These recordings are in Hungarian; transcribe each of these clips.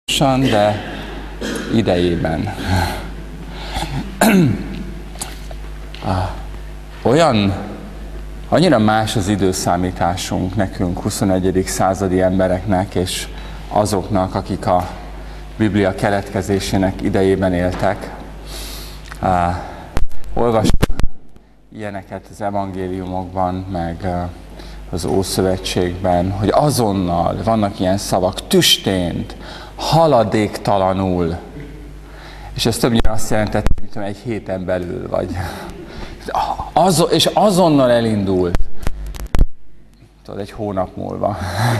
de idejében. Annyira más az időszámításunk nekünk, 21. századi embereknek, és azoknak, akik a Biblia keletkezésének idejében éltek. Olvasjuk ilyeneket az evangéliumokban, meg az Ószövetségben, hogy azonnal vannak ilyen szavak, tüstént, haladéktalanul. És ez többnyire azt jelentett, hogy egy héten belül vagy. És azonnal elindult. Tudod, egy hónap múlva.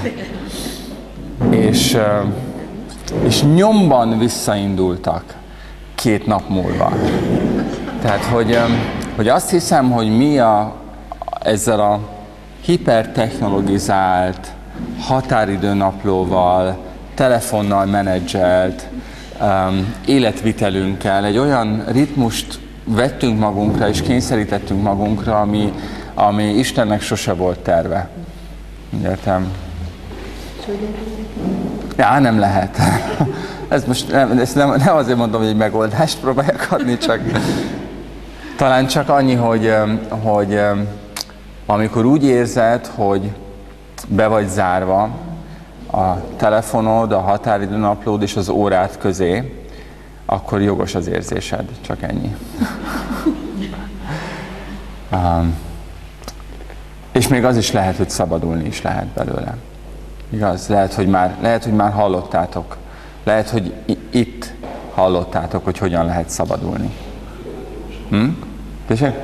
és nyomban visszaindultak 2 nap múlva. Tehát, hogy azt hiszem, hogy mi ezzel a hipertechnologizált, határidőnaplóval, telefonnal menedzselt életvitelünkkel egy olyan ritmust vettünk magunkra és kényszerítettünk magunkra, ami Istennek sose volt terve. Értem? Ja, nem lehet. Ezt nem azért mondom, hogy egy megoldást próbáljak adni, talán csak annyi, hogy amikor úgy érzed, hogy be vagy zárva a telefonod, a határidőnaplód és az órád közé, akkor jogos az érzésed, csak ennyi. És még az is lehet, hogy szabadulni is lehet belőle. Igaz? Lehet, hogy már hallottátok. Lehet, hogy itt hallottátok, hogy hogyan lehet szabadulni. Tessék?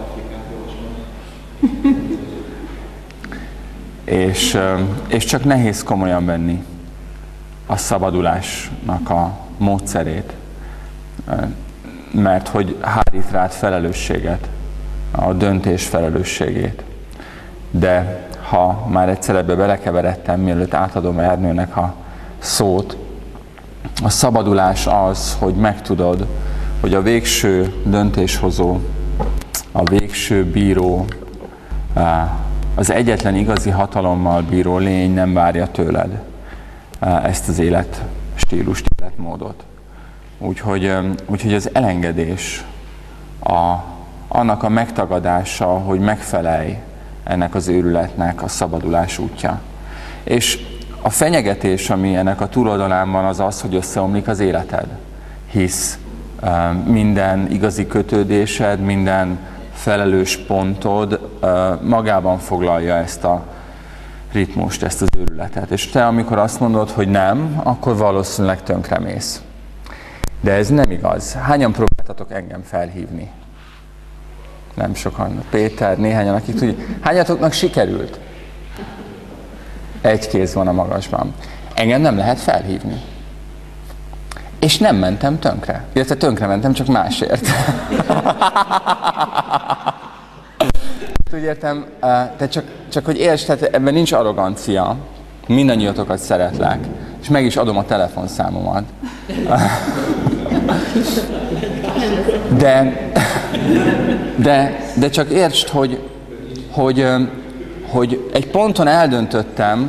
És csak nehéz komolyan venni a szabadulásnak a módszerét, mert hogy hárít rád felelősséget, a döntés felelősségét. De ha már egyszer ebbe belekeveredtem, mielőtt átadom Ernőnek a szót, a szabadulás az, hogy megtudod, hogy a végső döntéshozó, a végső bíró, az egyetlen igazi hatalommal bíró lény nem várja tőled ezt az életstílust, életmódot. Úgyhogy az elengedés, annak a megtagadása, hogy megfelelj ennek az őrületnek a szabadulás útja. És a fenyegetés, ami ennek a túloldalán van, az az, hogy összeomlik az életed. Hisz minden igazi kötődésed, minden felelős pontod magában foglalja ezt a ritmust, ezt az őrületet. És te, amikor azt mondod, hogy nem, akkor valószínűleg tönkremész. De ez nem igaz. Hányan próbáltatok engem felhívni? Nem sokan. Péter, néhányan, akik tudják. Hányatoknak sikerült? 1 kéz van a magasban. Engem nem lehet felhívni. És nem mentem tönkre. Illetve tönkre mentem, csak másért. Úgy értem, de csak hogy értsd, tehát ebben nincs arrogancia. Mindannyiatokat szeretlek. És meg is adom a telefonszámomat. De csak értsd, hogy egy ponton eldöntöttem,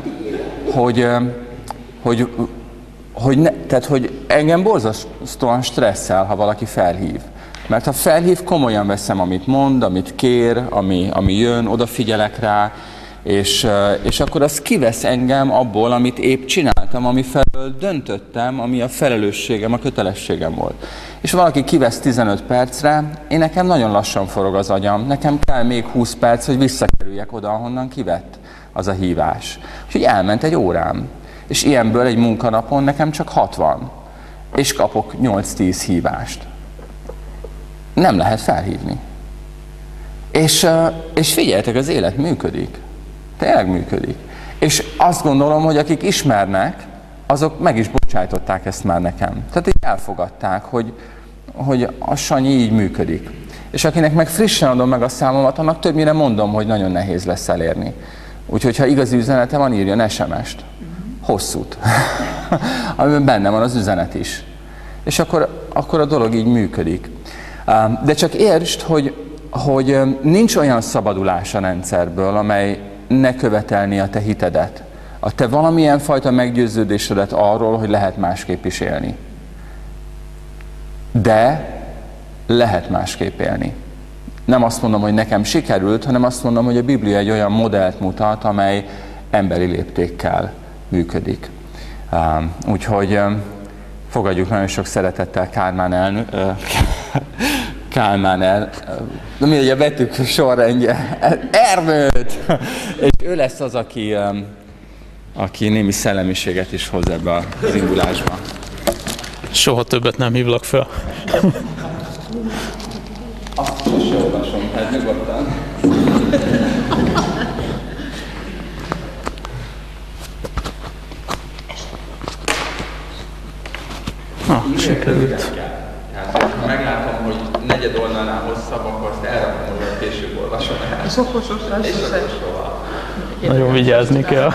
hogy engem borzasztóan stresszel, ha valaki felhív. Mert ha felhív, komolyan veszem, amit mond, amit kér, ami jön, odafigyelek rá, és akkor az kivesz engem abból, amit épp csináltam, ami felől döntöttem, ami a felelősségem, a kötelességem volt. És valaki kivesz 15 percre, nekem nagyon lassan forog az agyam, nekem kell még 20 perc, hogy visszakerüljek oda, ahonnan kivett az a hívás. Úgyhogy elment egy órám. És ilyenből egy munkanapon nekem csak 60. És kapok 8-10 hívást. Nem lehet felhívni. És figyeljetek, az élet működik. Tényleg működik. És azt gondolom, hogy akik ismernek, azok meg is bocsájtották ezt már nekem. Tehát így elfogadták, hogy a Sanyi így működik. És akinek meg frissen adom meg a számomat, annak többnyire mondom, hogy nagyon nehéz lesz elérni. Úgyhogy ha igazi üzenete van, írjon SMS-t. Hosszút. Amiben benne van az üzenet is. És akkor a dolog így működik. De csak értsd, hogy nincs olyan szabadulás a rendszerből, amely ne követelni a te hitedet, a te valamilyen fajta meggyőződésedet arról, hogy lehet másképp is élni. De lehet másképp élni. Nem azt mondom, hogy nekem sikerült, hanem azt mondom, hogy a Biblia egy olyan modellt mutat, amely emberi léptékkel működik. Úgyhogy fogadjuk nagyon sok szeretettel Kálmán de mindegy, a betűk sorrendje, Ernőt! És ő lesz az, aki némi szellemiséget is hoz ebbe az indulásba. Soha többet nem hívlak fel. Azt is olvasom, tehát nyugodtan. Sikerült. Tehát, ha meglátom, hogy negyed oldalnál hosszabb, akkor azt elrakom, hogy később olvasom el. Nagyon vigyázni kell.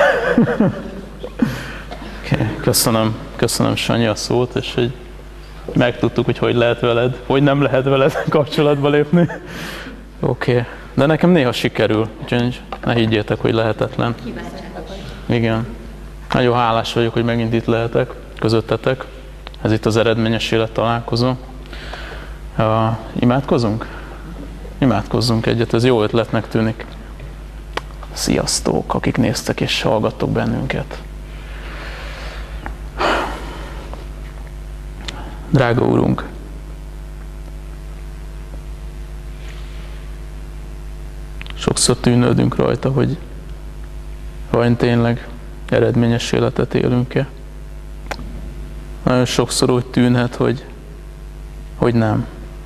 Köszönöm Sanyi a szót, és hogy megtudtuk, hogy lehet veled, hogy nem lehet veled kapcsolatba lépni. Oké. De nekem néha sikerül, úgyhogy ne higgyétek, hogy lehetetlen. Igen. Nagyon hálás vagyok, hogy megint itt lehetek, közöttetek. Ez itt az eredményes élet találkozó. Imádkozunk? Imádkozzunk egyet, ez jó ötletnek tűnik. Sziasztok, akik néztek és hallgattok bennünket. Drága Úrunk, sokszor tűnődünk rajta, hogy vajon tényleg eredményes életet élünk-e. Nagyon sokszor úgy tűnhet, hogy nem.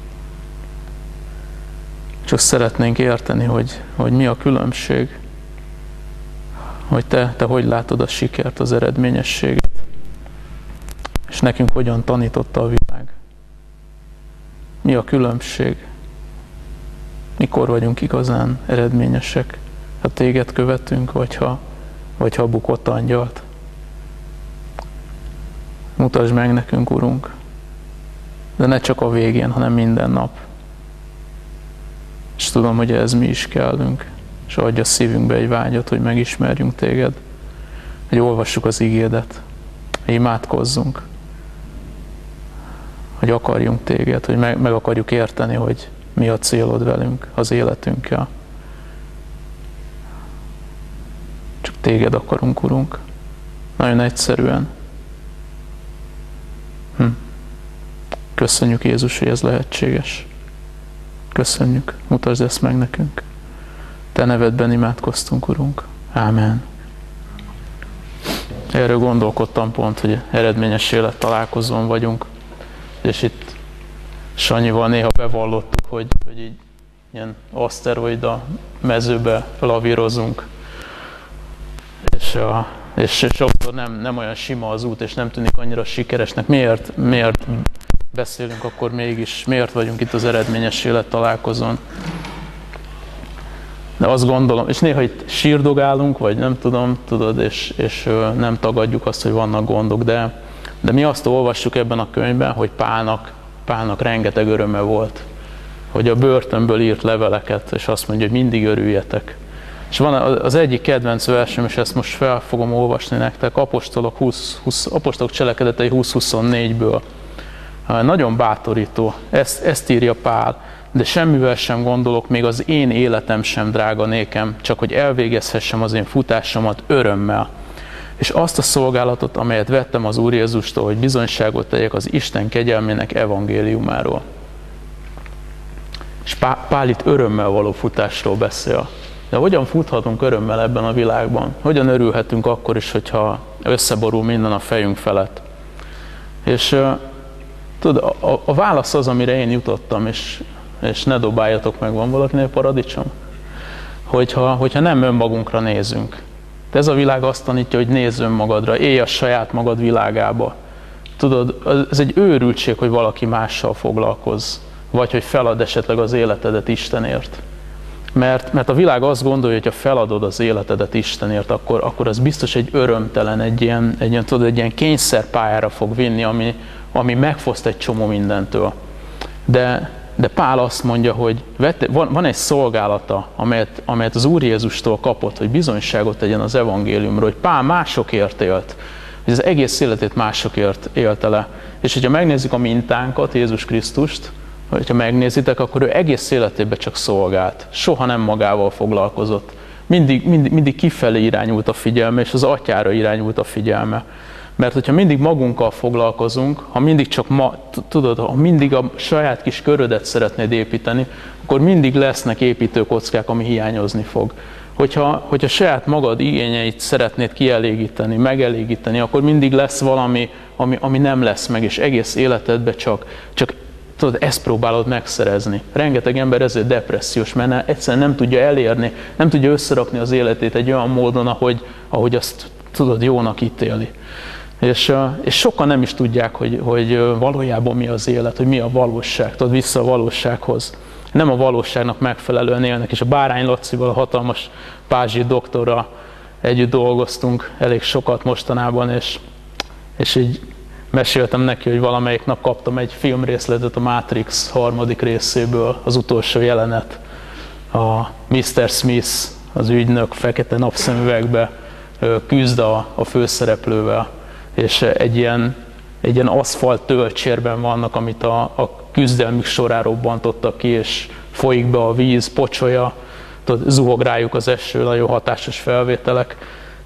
Csak szeretnénk érteni, hogy mi a különbség, hogy te hogy látod a sikert, az eredményességet, és nekünk hogyan tanította a világ. Mi a különbség? Mikor vagyunk igazán eredményesek? Ha téged követünk, vagy ha bukott angyalt? Mutasd meg nekünk, Urunk, de ne csak a végén, hanem minden nap. És tudom, hogy ez mi is kellünk, és adj a szívünkbe egy vágyat, hogy megismerjünk téged, hogy olvassuk az igédet, hogy imádkozzunk, hogy akarjunk téged, hogy meg akarjuk érteni, hogy mi a célod velünk, az életünkkel. Csak téged akarunk, Urunk. Nagyon egyszerűen. Köszönjük, Jézus, hogy ez lehetséges. Köszönjük, mutasd ezt meg nekünk. Te nevedben imádkoztunk, Urunk. Ámen. Erről gondolkodtam pont, hogy eredményes élet találkozón vagyunk, és itt Sanyival néha bevallottuk, hogy így ilyen aszteroida mezőbe lavírozunk, és sokszor nem olyan sima az út, és nem tűnik annyira sikeresnek. Miért beszélünk akkor mégis, miért vagyunk itt az eredményes élet találkozón? De azt gondolom, és néha itt sírdogálunk, vagy nem tudom, tudod, és nem tagadjuk azt, hogy vannak gondok, de mi azt olvassuk ebben a könyvben, hogy Pálnak rengeteg öröme volt, hogy a börtönből írt leveleket, és azt mondja, hogy mindig örüljetek. És van az egyik kedvenc versem, és ezt most fel fogom olvasni nektek, Apostolok cselekedetei 20-24-ből. Nagyon bátorító, ezt írja Pál, de semmivel sem gondolok, még az én életem sem drága nékem, csak hogy elvégezhessem az én futásomat örömmel. És azt a szolgálatot, amelyet vettem az Úr Jézustól, hogy bizonyságot tegyek az Isten kegyelmének evangéliumáról. És Pál itt örömmel való futásról beszél. De hogyan futhatunk örömmel ebben a világban? Hogyan örülhetünk akkor is, hogyha összeborul minden a fejünk felett? És tudod, a válasz az, amire én jutottam, és ne dobáljatok meg, van valakinél paradicsom? Hogyha nem önmagunkra nézünk. De ez a világ azt tanítja, hogy nézz önmagadra, élj a saját magad világába. Tudod, ez egy őrültség, hogy valaki mással foglalkozz, vagy hogy felad esetleg az életedet Istenért. Mert a világ azt gondolja, hogy ha feladod az életedet Istenért, akkor az biztos egy örömtelen, egy ilyen kényszerpályára fog vinni, ami megfoszt egy csomó mindentől. De de Pál azt mondja, hogy van egy szolgálata, amelyet az Úr Jézustól kapott, hogy bizonyságot tegyen az evangéliumról, hogy Pál másokért élt, hogy az egész életét másokért élte le. És hogyha megnézzük a mintánkat, Jézus Krisztust, hogyha megnézitek, akkor ő egész életében csak szolgált. Soha nem magával foglalkozott. Mindig kifelé irányult a figyelme, és az atyára irányult a figyelme. Mert hogyha mindig magunkkal foglalkozunk, ha mindig csak ha mindig a saját kis körödet szeretnéd építeni, akkor mindig lesznek építőkockák, ami hiányozni fog. Hogyha saját magad igényeit szeretnéd kielégíteni, megelégíteni, akkor mindig lesz valami, ami nem lesz meg, és egész életedben csak ezt próbálod megszerezni. Rengeteg ember ezért depressziós, mert egyszerűen nem tudja elérni, nem tudja összerakni az életét egy olyan módon, ahogy azt jónak ítéli. És sokan nem is tudják, hogy valójában mi az élet, hogy mi a valóság, vissza a valósághoz. Nem a valóságnak megfelelően élnek, és a Bárány Lacival, a hatalmas pázsi doktorral együtt dolgoztunk elég sokat mostanában, és így meséltem neki, hogy valamelyik nap kaptam egy filmrészletet a Matrix 3. részéből, az utolsó jelenet. A Mr. Smith, az ügynök fekete napszemüvegbe küzd a főszereplővel, és egy ilyen aszfalt tölcsérben vannak, amit a küzdelmük során robbantottak ki, és folyik be a víz, pocsolya, zuhog rájuk az eső, nagyon hatásos felvételek,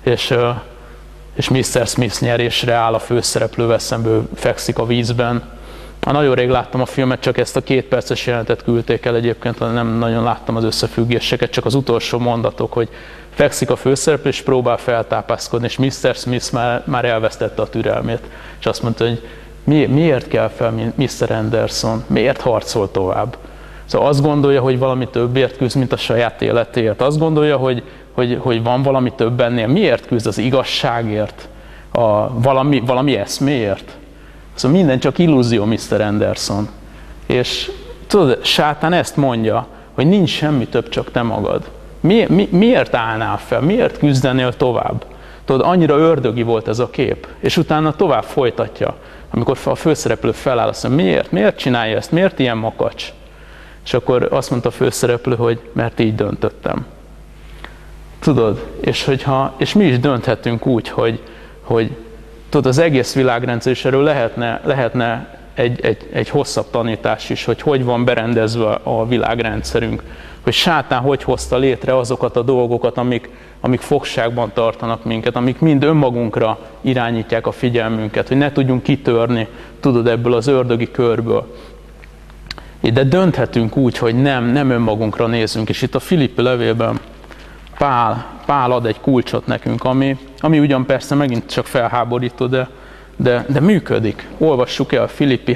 és Mr. Smith nyerésre áll a főszereplővel szemben, fekszik a vízben. Nagyon rég láttam a filmet, csak ezt a 2 perces jelenetet küldték el egyébként, nem nagyon láttam az összefüggéseket, csak az utolsó mondatok, hogy fekszik a főszereplő, és próbál feltápászkodni, és Mr. Smith már elvesztette a türelmét, és azt mondta, hogy miért kell fel Mr. Anderson, miért harcol tovább? Szóval azt gondolja, hogy valami többért küzd, mint a saját életéért. Azt gondolja, hogy van valami több ennél. Miért küzd? Az igazságért? Valami eszméért? Szóval minden csak illúzió, Mr. Anderson. És tudod, sátán ezt mondja, hogy nincs semmi több, csak te magad. Miért állnál fel? Miért küzdenél tovább? Tudod, annyira ördögi volt ez a kép. És utána tovább folytatja. Amikor a főszereplő feláll, azt mondja, miért csinálja ezt? Miért ilyen makacs? És akkor azt mondta a főszereplő, hogy mert így döntöttem. Tudod, és mi is dönthetünk úgy, hogy tudod, az egész világrendszer, és erről lehetne egy hosszabb tanítás is, hogy van berendezve a világrendszerünk, hogy sátán hogy hozta létre azokat a dolgokat, amik fogságban tartanak minket, amik mind önmagunkra irányítják a figyelmünket, hogy ne tudjunk kitörni, tudod, ebből az ördögi körből. De dönthetünk úgy, hogy nem önmagunkra nézünk, és itt a Filippi levélben Pál ad egy kulcsot nekünk, ami ugyan persze megint csak felháborító, de működik. Olvassuk el a Filippi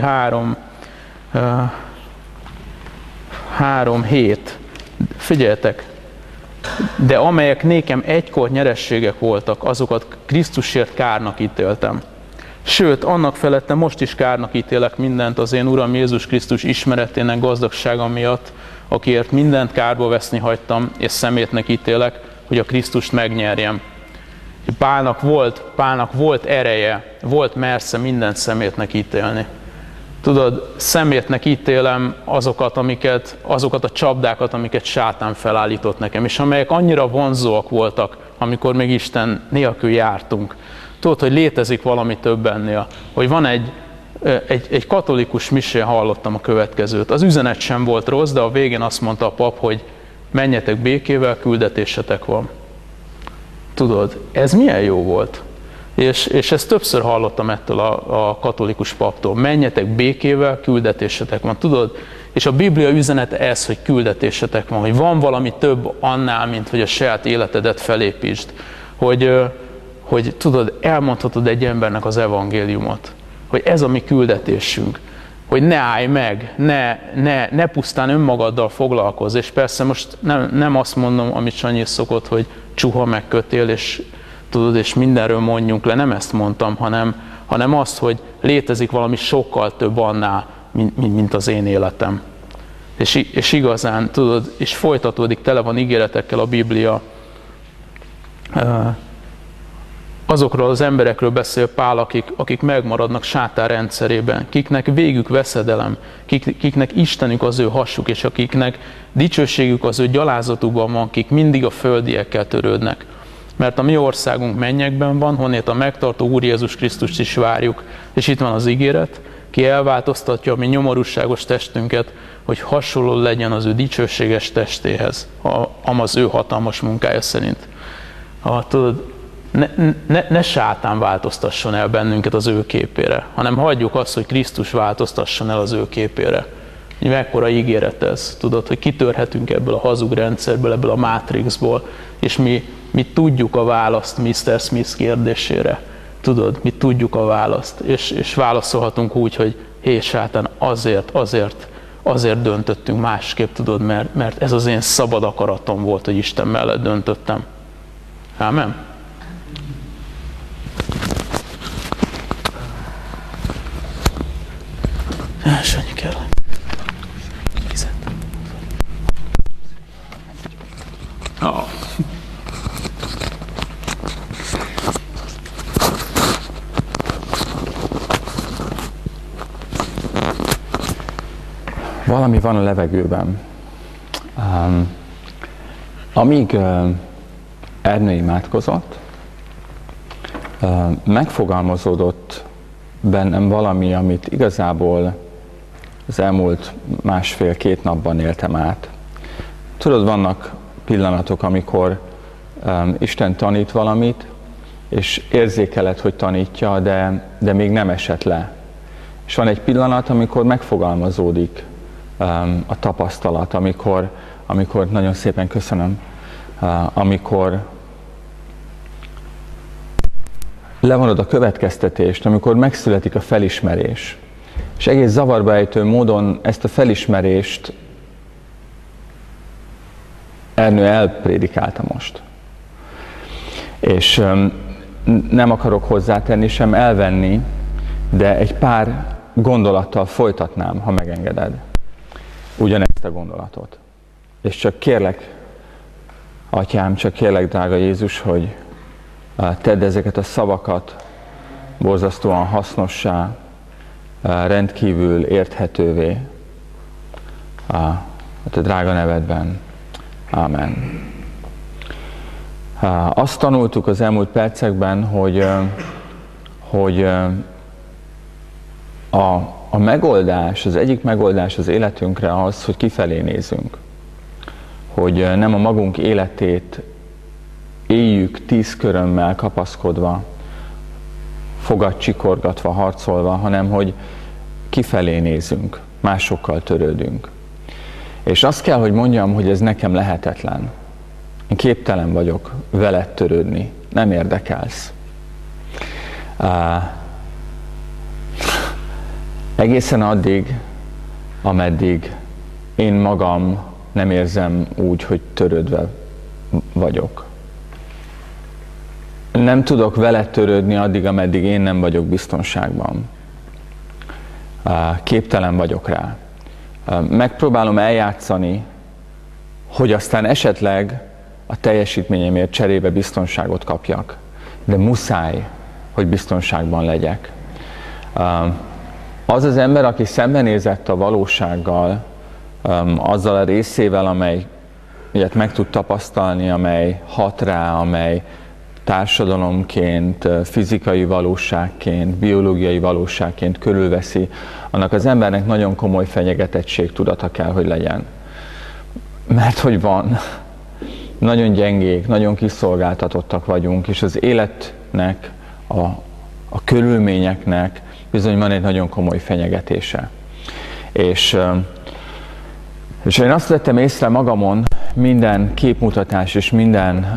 3:7. Figyeljetek! De amelyek nékem egykor nyerességek voltak, azokat Krisztusért kárnak ítéltem. Sőt, annak felette most is kárnak ítélek mindent az én Uram Jézus Krisztus ismeretének gazdagsága miatt, akiért mindent kárba veszni hagytam, és szemétnek ítélek, hogy a Krisztust megnyerjem. Pálnak volt ereje, volt mersze mindent szemétnek ítélni. Tudod, szemétnek ítélem azokat a csapdákat, amiket sátán felállított nekem, és amelyek annyira vonzóak voltak, amikor még Isten nélkül jártunk. Tudod, hogy létezik valami több ennél, hogy van egy katolikus misén hallottam a következőt. Az üzenet sem volt rossz, de a végén azt mondta a pap, hogy menjetek békével, küldetésetek van. Tudod, ez milyen jó volt. És ezt többször hallottam ettől a katolikus paptól. Menjetek békével, küldetésetek van. Tudod, és a Biblia üzenete ez, hogy küldetésetek van, hogy van valami több annál, mint hogy a saját életedet felépítsd. Hogy tudod, elmondhatod egy embernek az evangéliumot. Hogy ez a mi küldetésünk. Hogy ne állj meg, ne pusztán önmagaddal foglalkozz. És persze most nem azt mondom, amit Sanyi szokott, hogy csuha meg kötél, és mindenről mondjunk le, nem ezt mondtam, hanem azt, hogy létezik valami sokkal több annál, mint az én életem. És igazán, tudod, és folytatódik, tele van ígéretekkel a Biblia. azokról az emberekről beszél Pál, akik megmaradnak sátán rendszerében, kiknek végük veszedelem, kiknek Istenük az ő hasuk, és akiknek dicsőségük az ő gyalázatukban van, kik mindig a földiekkel törődnek. Mert a mi országunk mennyekben van, honnét a megtartó Úr Jézus Krisztust is várjuk. És itt van az ígéret, ki elváltoztatja a mi nyomorúságos testünket, hogy hasonló legyen az ő dicsőséges testéhez, az ő hatalmas munkája szerint. Tudod, ne sátán változtasson el bennünket az ő képére, hanem hagyjuk azt, hogy Krisztus változtasson el az ő képére. Mekkora ígéret ez, tudod, hogy kitörhetünk ebből a hazug rendszerből, ebből a Matrixból, és mi tudjuk a választ Mr. Smith kérdésére. Tudod, mi tudjuk a választ, és válaszolhatunk úgy, hogy hé, sátán, azért döntöttünk másképp, tudod, mert ez az én szabad akaratom volt, hogy Isten mellett döntöttem. Ámen? Sanyi kell. Valami van a levegőben. Amíg Ernő imádkozott, megfogalmazódott bennem valami, amit igazából az elmúlt másfél-két napban éltem át. Tudod, vannak pillanatok, amikor Isten tanít valamit, és érzékeled, hogy tanítja, de még nem esett le. És van egy pillanat, amikor megfogalmazódik a tapasztalat, amikor nagyon szépen köszönöm, amikor levonod a következtetést, amikor megszületik a felismerés. És egész zavarba ejtő módon ezt a felismerést Ernő elprédikálta most. És nem akarok hozzátenni, sem elvenni, de egy pár gondolattal folytatnám, ha megengeded, ugyanezt a gondolatot. És csak kérlek, Atyám, csak kérlek, drága Jézus, hogy tedd ezeket a szavakat borzasztóan hasznossá, rendkívül érthetővé a te drága nevedben. Ámen. Azt tanultuk az elmúlt percekben, hogy a megoldás, az egyik megoldás az életünkre az, hogy kifelé nézünk. Hogy nem a magunk életét éljük 10 körömmel kapaszkodva, fogat csikorgatva, harcolva, hanem hogy kifelé nézünk, másokkal törődünk. És azt kell, hogy mondjam, hogy ez nekem lehetetlen. Én képtelen vagyok veled törődni, nem érdekelsz. Egészen addig, ameddig én magam nem érzem úgy, hogy törődve vagyok. Nem tudok veled törődni addig, ameddig én nem vagyok biztonságban. Képtelen vagyok rá. Megpróbálom eljátszani, hogy aztán esetleg a teljesítményemért cserébe biztonságot kapjak. De muszáj, hogy biztonságban legyek. Az az ember, aki szembenézett a valósággal, azzal a részével, amely ilyet meg tud tapasztalni, amely hat rá, amely társadalomként, fizikai valóságként, biológiai valóságként körülveszi, annak az embernek nagyon komoly fenyegetettség tudata kell, hogy legyen. Mert hogy van, nagyon gyengék, nagyon kiszolgáltatottak vagyunk, és az életnek, a körülményeknek bizony van egy nagyon komoly fenyegetése. És én azt vettem észre magamon, minden képmutatás és minden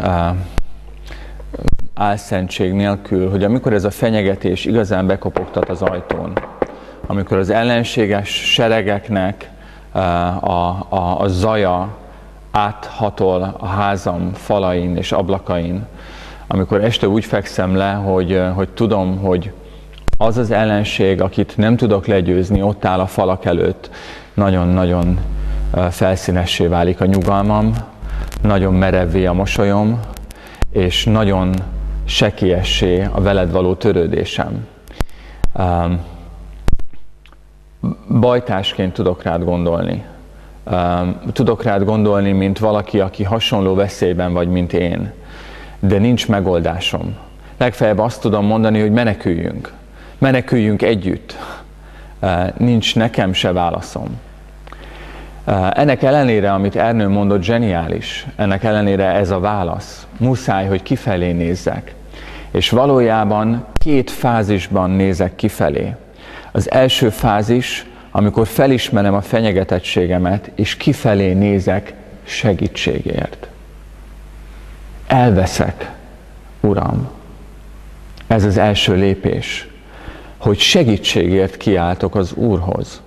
álszentség nélkül, hogy amikor ez a fenyegetés igazán bekopogtat az ajtón, amikor az ellenséges seregeknek a zaja áthatol a házam falain és ablakain, amikor este úgy fekszem le, hogy tudom, hogy az az ellenség, akit nem tudok legyőzni, ott áll a falak előtt, nagyon-nagyon felszínessé válik a nyugalmam, nagyon merevvé a mosolyom, és nagyon sekélyessé a veled való törődésem. Bajtársként tudok rád gondolni. Tudok rád gondolni, mint valaki, aki hasonló veszélyben vagy, mint én. De nincs megoldásom. Legfeljebb azt tudom mondani, hogy meneküljünk. Meneküljünk együtt. Nincs nekem se válaszom. Ennek ellenére, amit Ernő mondott, zseniális. Ennek ellenére ez a válasz. Muszáj, hogy kifelé nézzek. És valójában 2 fázisban nézek kifelé. Az első fázis, amikor felismerem a fenyegetettségemet, és kifelé nézek segítségért. Elveszek, Uram. Ez az első lépés, hogy segítségért kiáltok az Úrhoz.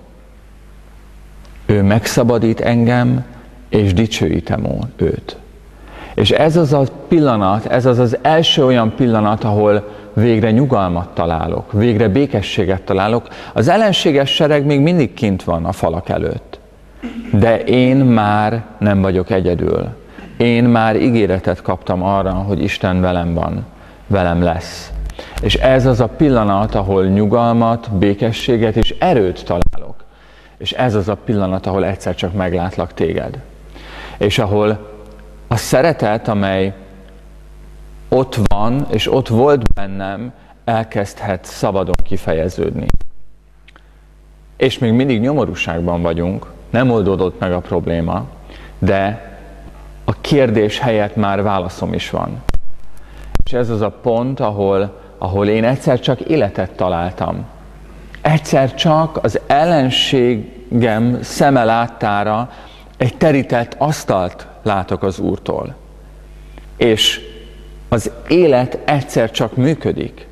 Ő megszabadít engem, és dicsőítem őt. És ez az a pillanat, ez az első olyan pillanat, ahol végre nyugalmat találok, végre békességet találok. Az ellenséges sereg még mindig kint van a falak előtt. De én már nem vagyok egyedül. Én már ígéretet kaptam arra, hogy Isten velem van, velem lesz. És ez az a pillanat, ahol nyugalmat, békességet és erőt találok. És ez az a pillanat, ahol egyszer csak meglátlak téged. És ahol a szeretet, amely ott van, és ott volt bennem, elkezdhet szabadon kifejeződni. És még mindig nyomorúságban vagyunk, nem oldódott meg a probléma, de a kérdés helyett már válaszom is van. És ez az a pont, ahol én egyszer csak életet találtam. Egyszer csak az ellenségem szeme láttára egy terített asztalt látok az Úrtól. És az élet egyszer csak működik.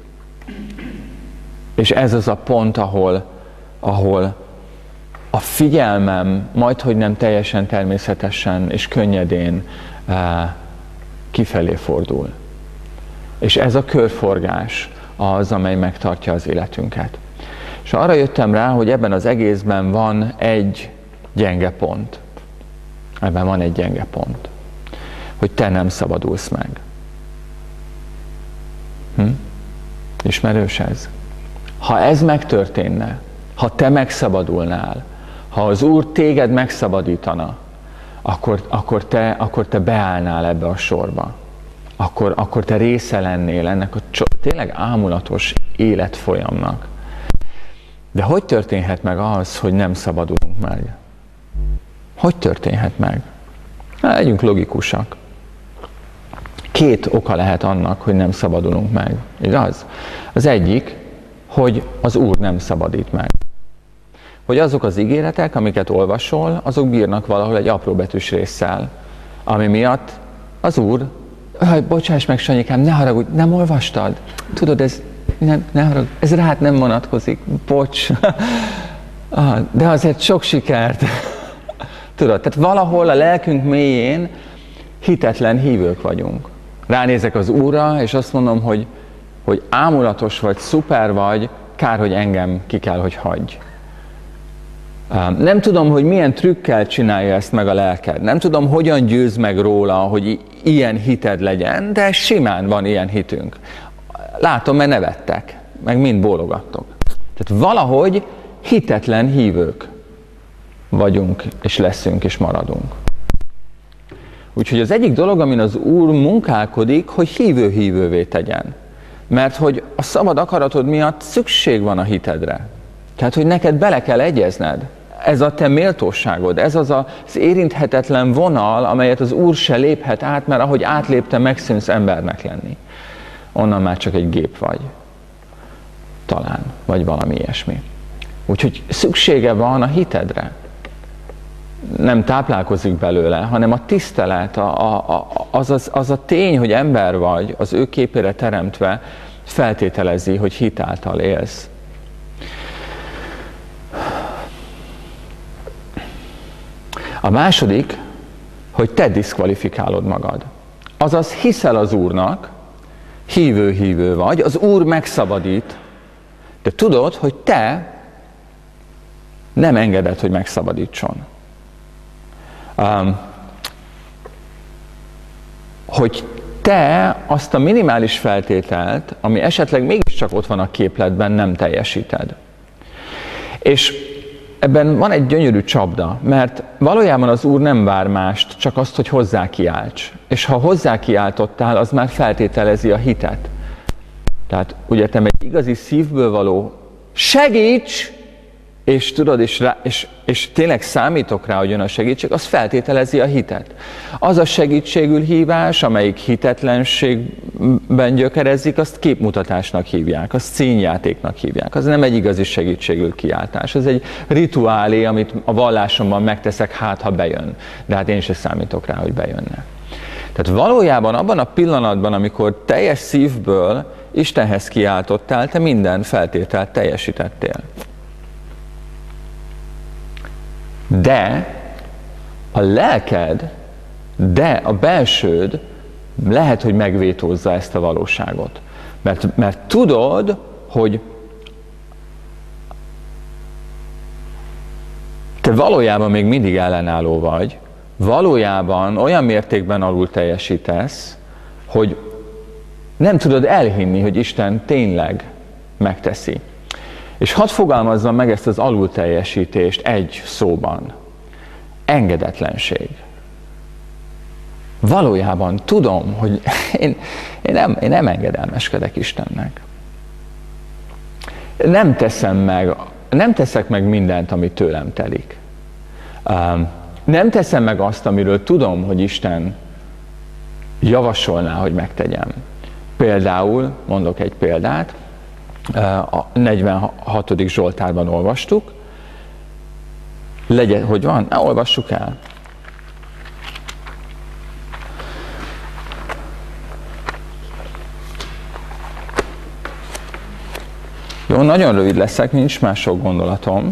És ez az a pont, ahol a figyelmem majdhogy nem teljesen természetesen és könnyedén kifelé fordul. És ez a körforgás az, amely megtartja az életünket. És arra jöttem rá, hogy ebben az egészben van egy gyenge pont. Ebben van egy gyenge pont. Hogy te nem szabadulsz meg. Ismerős ez? Ha ez megtörténne, ha te megszabadulnál, ha az Úr téged megszabadítana, akkor te beállnál ebbe a sorba. Akkor te része lennél ennek a tényleg ámulatos életfolyamnak. De hogy történhet meg az, hogy nem szabadulunk meg? Hogy történhet meg? Legyünk logikusak. 2 oka lehet annak, hogy nem szabadulunk meg. Igaz? Az egyik, hogy az Úr nem szabadít meg. Hogy azok az ígéretek, amiket olvasol, azok bírnak valahol egy apróbetűs résszel, ami miatt az Úr, bocsáss meg, Sanyikám, ne haragudj, nem olvastad? Tudod, ne haragudj, ez rád nem vonatkozik, bocs. De azért sok sikert. Tudod, tehát valahol a lelkünk mélyén hitetlen hívők vagyunk. Ránézek az Úrra, és azt mondom, hogy ámulatos vagy, szuper vagy, kár, hogy engem ki kell, hogy hagyj. Nem tudom, hogy milyen trükkel csinálja ezt meg a lelked. Nem tudom, hogyan győz meg róla, hogy ilyen hited legyen, de simán van ilyen hitünk. Látom, mert nevettek, meg mind bólogattok. Tehát valahogy hitetlen hívők vagyunk, és leszünk, és maradunk. Úgyhogy az egyik dolog, amin az Úr munkálkodik, hogy hívővé tegyen. Mert hogy a szabad akaratod miatt szükség van a hitedre. Tehát, hogy neked bele kell egyezned. Ez a te méltóságod, ez az érinthetetlen vonal, amelyet az Úr se léphet át, mert ahogy átlépte, megszűnsz embernek lenni. Onnan már csak egy gép vagy. Talán, vagy valami ilyesmi. Úgyhogy szüksége van a hitedre. Nem táplálkozik belőle, hanem a tisztelet, az a tény, hogy ember vagy, az ő képére teremtve feltételezi, hogy hit által élsz. A második, hogy te diszkvalifikálod magad. Azaz hiszel az Úrnak, hívő vagy, az Úr megszabadít, de tudod, hogy te nem engeded, hogy megszabadítson. Hogy te azt a minimális feltételt, ami esetleg mégiscsak ott van a képletben, nem teljesíted. És ebben van egy gyönyörű csapda, mert valójában az Úr nem vár mást, csak azt, hogy hozzá kiálts. És ha hozzá kiáltottál, az már feltételezi a hitet. Tehát ugye te egy igazi szívből való segíts, és tudod, és tényleg számítok rá, hogy jön a segítség, az feltételezi a hitet. Az a segítségül hívás, amelyik hitetlenségben gyökerezik, azt képmutatásnak hívják, azt színjátéknak hívják. Az nem egy igazi segítségül kiáltás, az egy rituálé, amit a vallásomban megteszek, hát ha bejön. De hát én sem számítok rá, hogy bejönne. Tehát valójában abban a pillanatban, amikor teljes szívből Istenhez kiáltottál, te minden feltételt teljesítettél. De a lelked, de a belsőd lehet, hogy megvétózza ezt a valóságot. Mert tudod, hogy te valójában még mindig ellenálló vagy, valójában olyan mértékben alul teljesítesz, hogy nem tudod elhinni, hogy Isten tényleg megteszi. És hadd fogalmazzam meg ezt az alulteljesítést egy szóban. Engedetlenség. Valójában tudom, hogy én nem engedelmeskedek Istennek. Nem teszek meg mindent, ami tőlem telik. Nem teszem meg azt, amiről tudom, hogy Isten javasolná, hogy megtegyem. Például, mondok egy példát, a 46. Zsoltárban olvastuk. Legyen, hogy van? Olvassuk el. Jó, nagyon rövid leszek, nincs más sok gondolatom.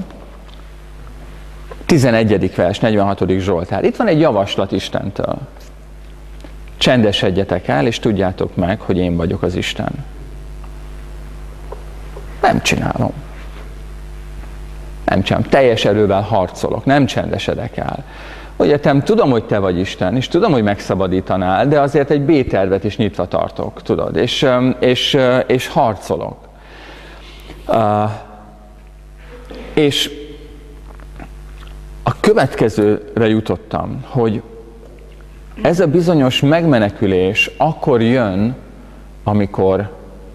11. vers, 46. Zsoltár. Itt van egy javaslat Istentől. Csendesedjetek el, és tudjátok meg, hogy én vagyok az Isten. Nem csinálom. Nem csinálom. Teljes erővel harcolok. Nem csendesedek el. Ugye, tudom, hogy te vagy Isten, és tudom, hogy megszabadítanál, de azért egy B-tervet is nyitva tartok, tudod, és harcolok. És a következőre jutottam, hogy ez a bizonyos megmenekülés akkor jön, amikor,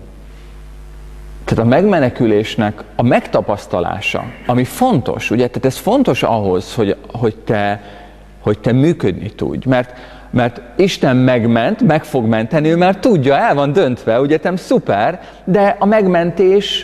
tehát a megmenekülésnek a megtapasztalása, ami fontos, ugye, tehát ez fontos ahhoz, hogy te működni tudj, mert Isten megment, meg fog menteni, ő már tudja, el van döntve, ugye, szuper, de a megmentés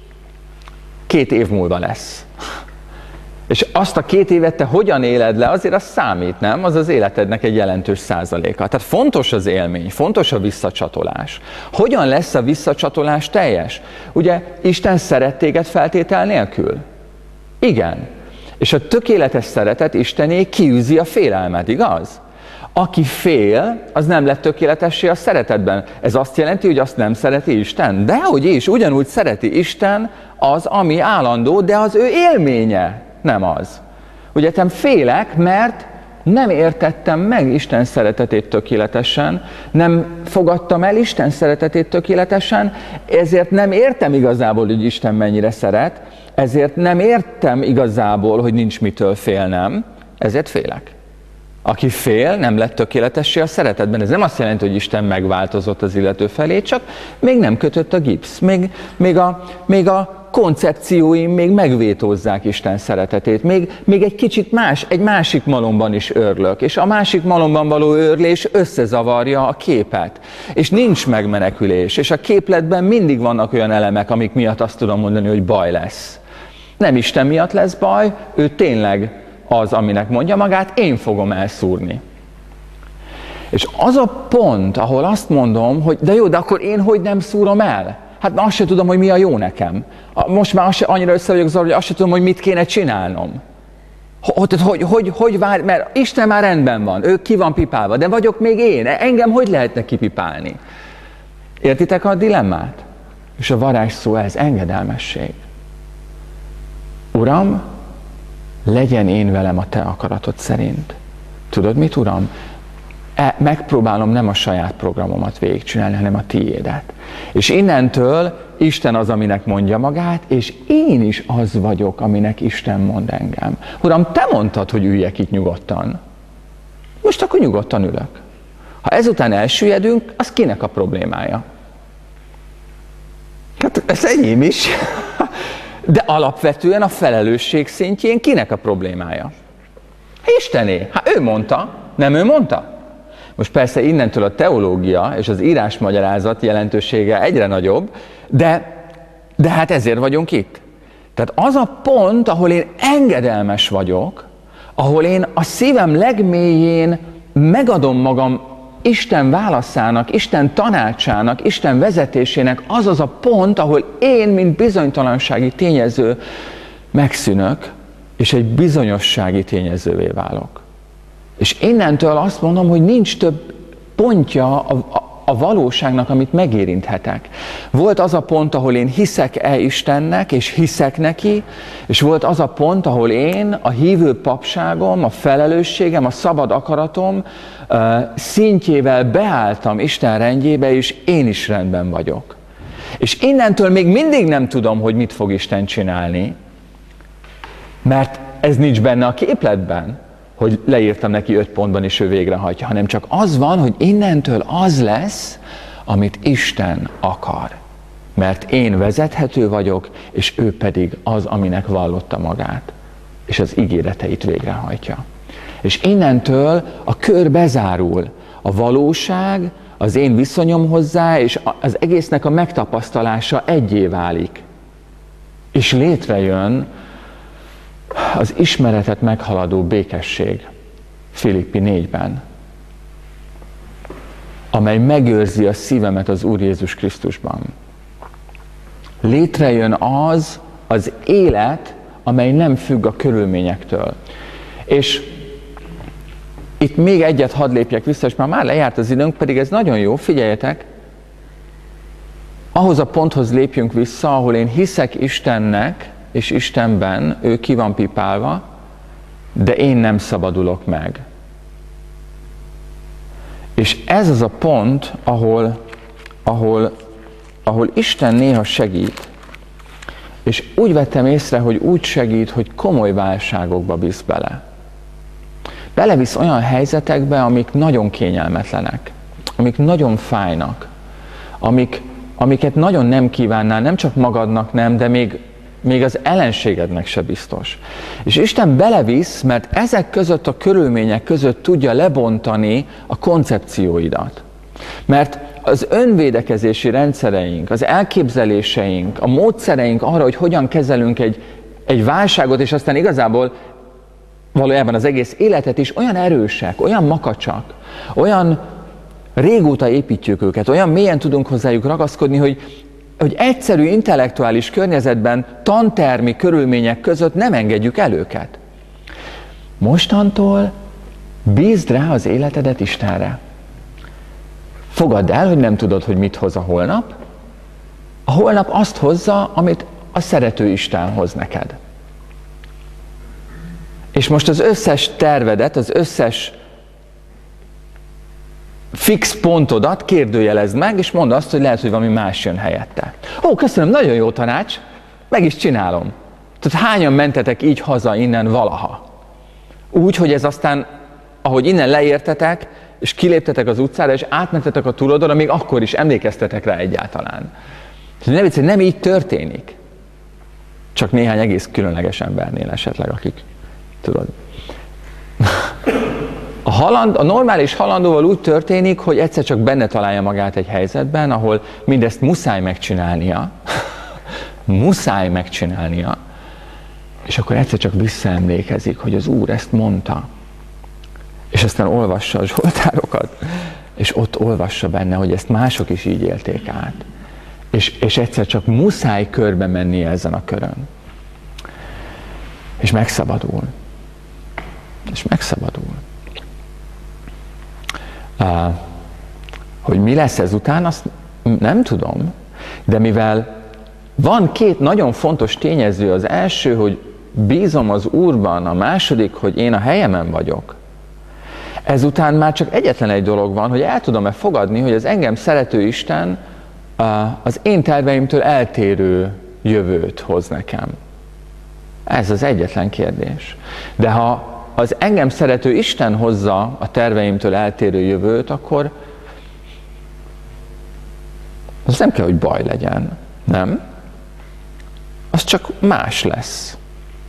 2 év múlva lesz. És azt a 2 évet te hogyan éled le, azért az számít, nem? Az az életednek egy jelentős százaléka. Tehát fontos az élmény, fontos a visszacsatolás. Hogyan lesz a visszacsatolás teljes? Ugye Isten szeret téged feltétel nélkül? Igen. És a tökéletes szeretet Istené kiűzi a félelmet, igaz? Aki fél, az nem lett tökéletessé a szeretetben. Ez azt jelenti, hogy azt nem szereti Isten? Dehogy is, ugyanúgy szereti Isten az, ami állandó, de az ő élménye nem az. Ugye félek, mert nem értettem meg Isten szeretetét tökéletesen, nem fogadtam el Isten szeretetét tökéletesen, ezért nem értem igazából, hogy Isten mennyire szeret, ezért nem értem igazából, hogy nincs mitől félnem, ezért félek. Aki fél, nem lett tökéletessé a szeretetben. Ez nem azt jelenti, hogy Isten megváltozott az illető felé, csak még nem kötött a gipsz. Még a koncepcióim még megvétózzák Isten szeretetét. Még egy kicsit egy másik malomban is őrlök. És a másik malomban való őrlés összezavarja a képet. És nincs megmenekülés. És a képletben mindig vannak olyan elemek, amik miatt azt tudom mondani, hogy baj lesz. Nem Isten miatt lesz baj, ő tényleg az, aminek mondja magát, én fogom elszúrni. És az a pont, ahol azt mondom, hogy de jó, de akkor én hogy nem szúrom el? Hát azt sem tudom, hogy mi a jó nekem. Most már annyira össze vagyok zavarva, hogy azt sem tudom, hogy mit kéne csinálnom. Hogy vár, mert Isten már rendben van, ő ki van pipálva, de vagyok még én. Engem hogy lehetne kipipálni? Értitek a dilemmát? És a varázsszó ez, engedelmesség. Uram, legyen én velem a te akaratod szerint. Tudod mit, Uram? megpróbálom nem a saját programomat végigcsinálni, hanem a tiédet. És innentől Isten az, aminek mondja magát, és én is az vagyok, aminek Isten mond engem. Uram, te mondtad, hogy üljek itt nyugodtan. Most akkor nyugodtan ülök. Ha ezután elsüllyedünk, az kinek a problémája? Hát ez enyém is. De alapvetően a felelősség szintjén kinek a problémája? Istené. Hát ő mondta, nem ő mondta? Most persze innentől a teológia és az írásmagyarázat jelentősége egyre nagyobb, de hát ezért vagyunk itt. Tehát az a pont, ahol én engedelmes vagyok, ahol én a szívem legmélyén megadom magam Isten válaszának, Isten tanácsának, Isten vezetésének, az az a pont, ahol én, mint bizonytalansági tényező megszűnök, és egy bizonyossági tényezővé válok. És innentől azt mondom, hogy nincs több pontja a valóságnak, amit megérinthetek. Volt az a pont, ahol én hiszek-e Istennek, és hiszek neki, és volt az a pont, ahol én, a hívő papságom, a felelősségem, a szabad akaratom szintjével beálltam Isten rendjébe, és én is rendben vagyok. És innentől még mindig nem tudom, hogy mit fog Isten csinálni, mert ez nincs benne a képletben, hogy leírtam neki 5 pontban, és ő végrehajtja, hanem csak az van, hogy innentől az lesz, amit Isten akar. Mert én vezethető vagyok, és ő pedig az, aminek vallotta magát, és az ígéreteit végrehajtja. És innentől a kör bezárul. A valóság, az én viszonyom hozzá, és az egésznek a megtapasztalása egyé válik. És létrejön az ismeretet meghaladó békesség Filippi 4-ben, amely megőrzi a szívemet az Úr Jézus Krisztusban. Létrejön az élet, amely nem függ a körülményektől. És itt még egyet hadd lépjek vissza, és már lejárt az időnk, pedig ez nagyon jó, figyeljetek, ahhoz a ponthoz lépjünk vissza, ahol én hiszek Istennek, és Istenben, ő ki van pipálva, de én nem szabadulok meg. És ez az a pont, ahol Isten néha segít, és úgy vettem észre, hogy úgy segít, hogy komoly válságokba visz bele. Belevisz olyan helyzetekbe, amik nagyon kényelmetlenek, amik nagyon fájnak, amiket nagyon nem kívánnál, nem csak magadnak nem, de még az ellenségednek se biztos. És Isten belevisz, mert ezek között a körülmények között tudja lebontani a koncepcióidat. Mert az önvédekezési rendszereink, az elképzeléseink, a módszereink arra, hogy hogyan kezelünk egy válságot, és aztán igazából valójában az egész életet is olyan erősek, olyan makacsak, olyan régóta építjük őket, olyan mélyen tudunk hozzájuk ragaszkodni, hogy egyszerű intellektuális környezetben, tantermi körülmények között nem engedjük el őket. Mostantól bízd rá az életedet Istenre. Fogadd el, hogy nem tudod, hogy mit hoz a holnap. A holnap azt hozza, amit a szerető Isten hoz neked. És most az összes tervedet, az összes fix pontodat kérdőjelezd meg, és mondd azt, hogy lehet, hogy valami más jön helyette. Ó, köszönöm, nagyon jó tanács, meg is csinálom. Tehát hányan mentetek így haza innen valaha? Úgy, hogy ez aztán, ahogy innen leértetek, és kiléptetek az utcára, és átmentetek a túrodra, még akkor is emlékeztetek rá egyáltalán. Ne vicc, nem így történik. Csak néhány egész különleges embernél esetleg, akik, tudod. A normális halandóval úgy történik, hogy egyszer csak benne találja magát egy helyzetben, ahol mindezt muszáj megcsinálnia, és akkor egyszer csak visszaemlékezik, hogy az Úr ezt mondta. És aztán olvassa a zsoltárokat, és ott olvassa benne, hogy ezt mások is így élték át. És egyszer csak muszáj körbe mennie ezen a körön. És megszabadul. Hogy mi lesz ezután, azt nem tudom, de mivel van 2 nagyon fontos tényező, az első, hogy bízom az Úrban, a második, hogy én a helyemen vagyok. ezután már csak egyetlen egy dolog van, hogy el tudom-e fogadni, hogy az engem szerető Isten az én terveimtől eltérő jövőt hoz nekem. Ez az egyetlen kérdés. De ha az engem szerető Isten hozza a terveimtől eltérő jövőt, akkor az nem kell, hogy baj legyen. Nem? Az csak más lesz.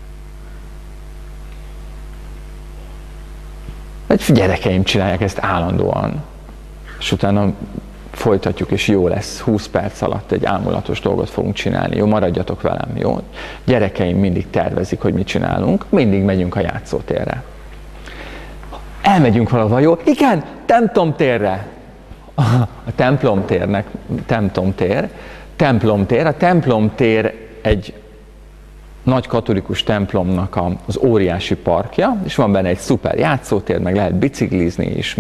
Egy gyerekeim csinálják ezt állandóan, és utána folytatjuk, és jó lesz, 20 perc alatt egy ámulatos dolgot fogunk csinálni. Jó, maradjatok velem, jó? Gyerekeim mindig tervezik, hogy mit csinálunk, mindig megyünk a játszótérre. Elmegyünk valahova, jó? Igen, templomtérre. A templomtérnek, templomtér. A templomtér egy nagy katolikus templomnak az óriási parkja, és van benne egy szuper játszótér, meg lehet biciklizni is,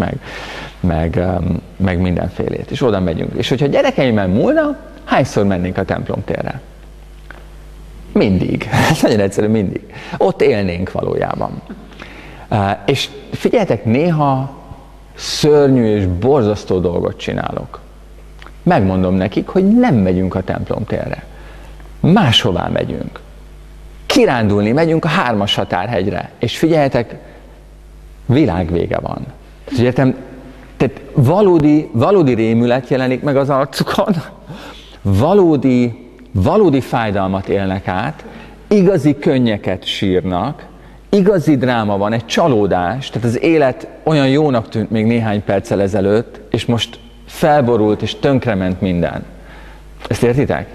meg mindenfélét. És oda megyünk. És hogyha gyerekeimmel múlna, hányszor mennénk a templomtérre? Mindig. Ez nagyon egyszerű, mindig. Ott élnénk valójában. És figyeljetek, néha szörnyű és borzasztó dolgot csinálok. Megmondom nekik, hogy nem megyünk a templomtérre. Máshová megyünk. Kirándulni megyünk a 3-as határhegyre. És figyeljetek, világvége van. Tehát valódi rémület jelenik meg az arcukon, valódi fájdalmat élnek át, igazi könnyeket sírnak, igazi dráma van, egy csalódás, tehát az élet olyan jónak tűnt még néhány perccel ezelőtt, és most felborult és tönkrement minden. Ezt értitek?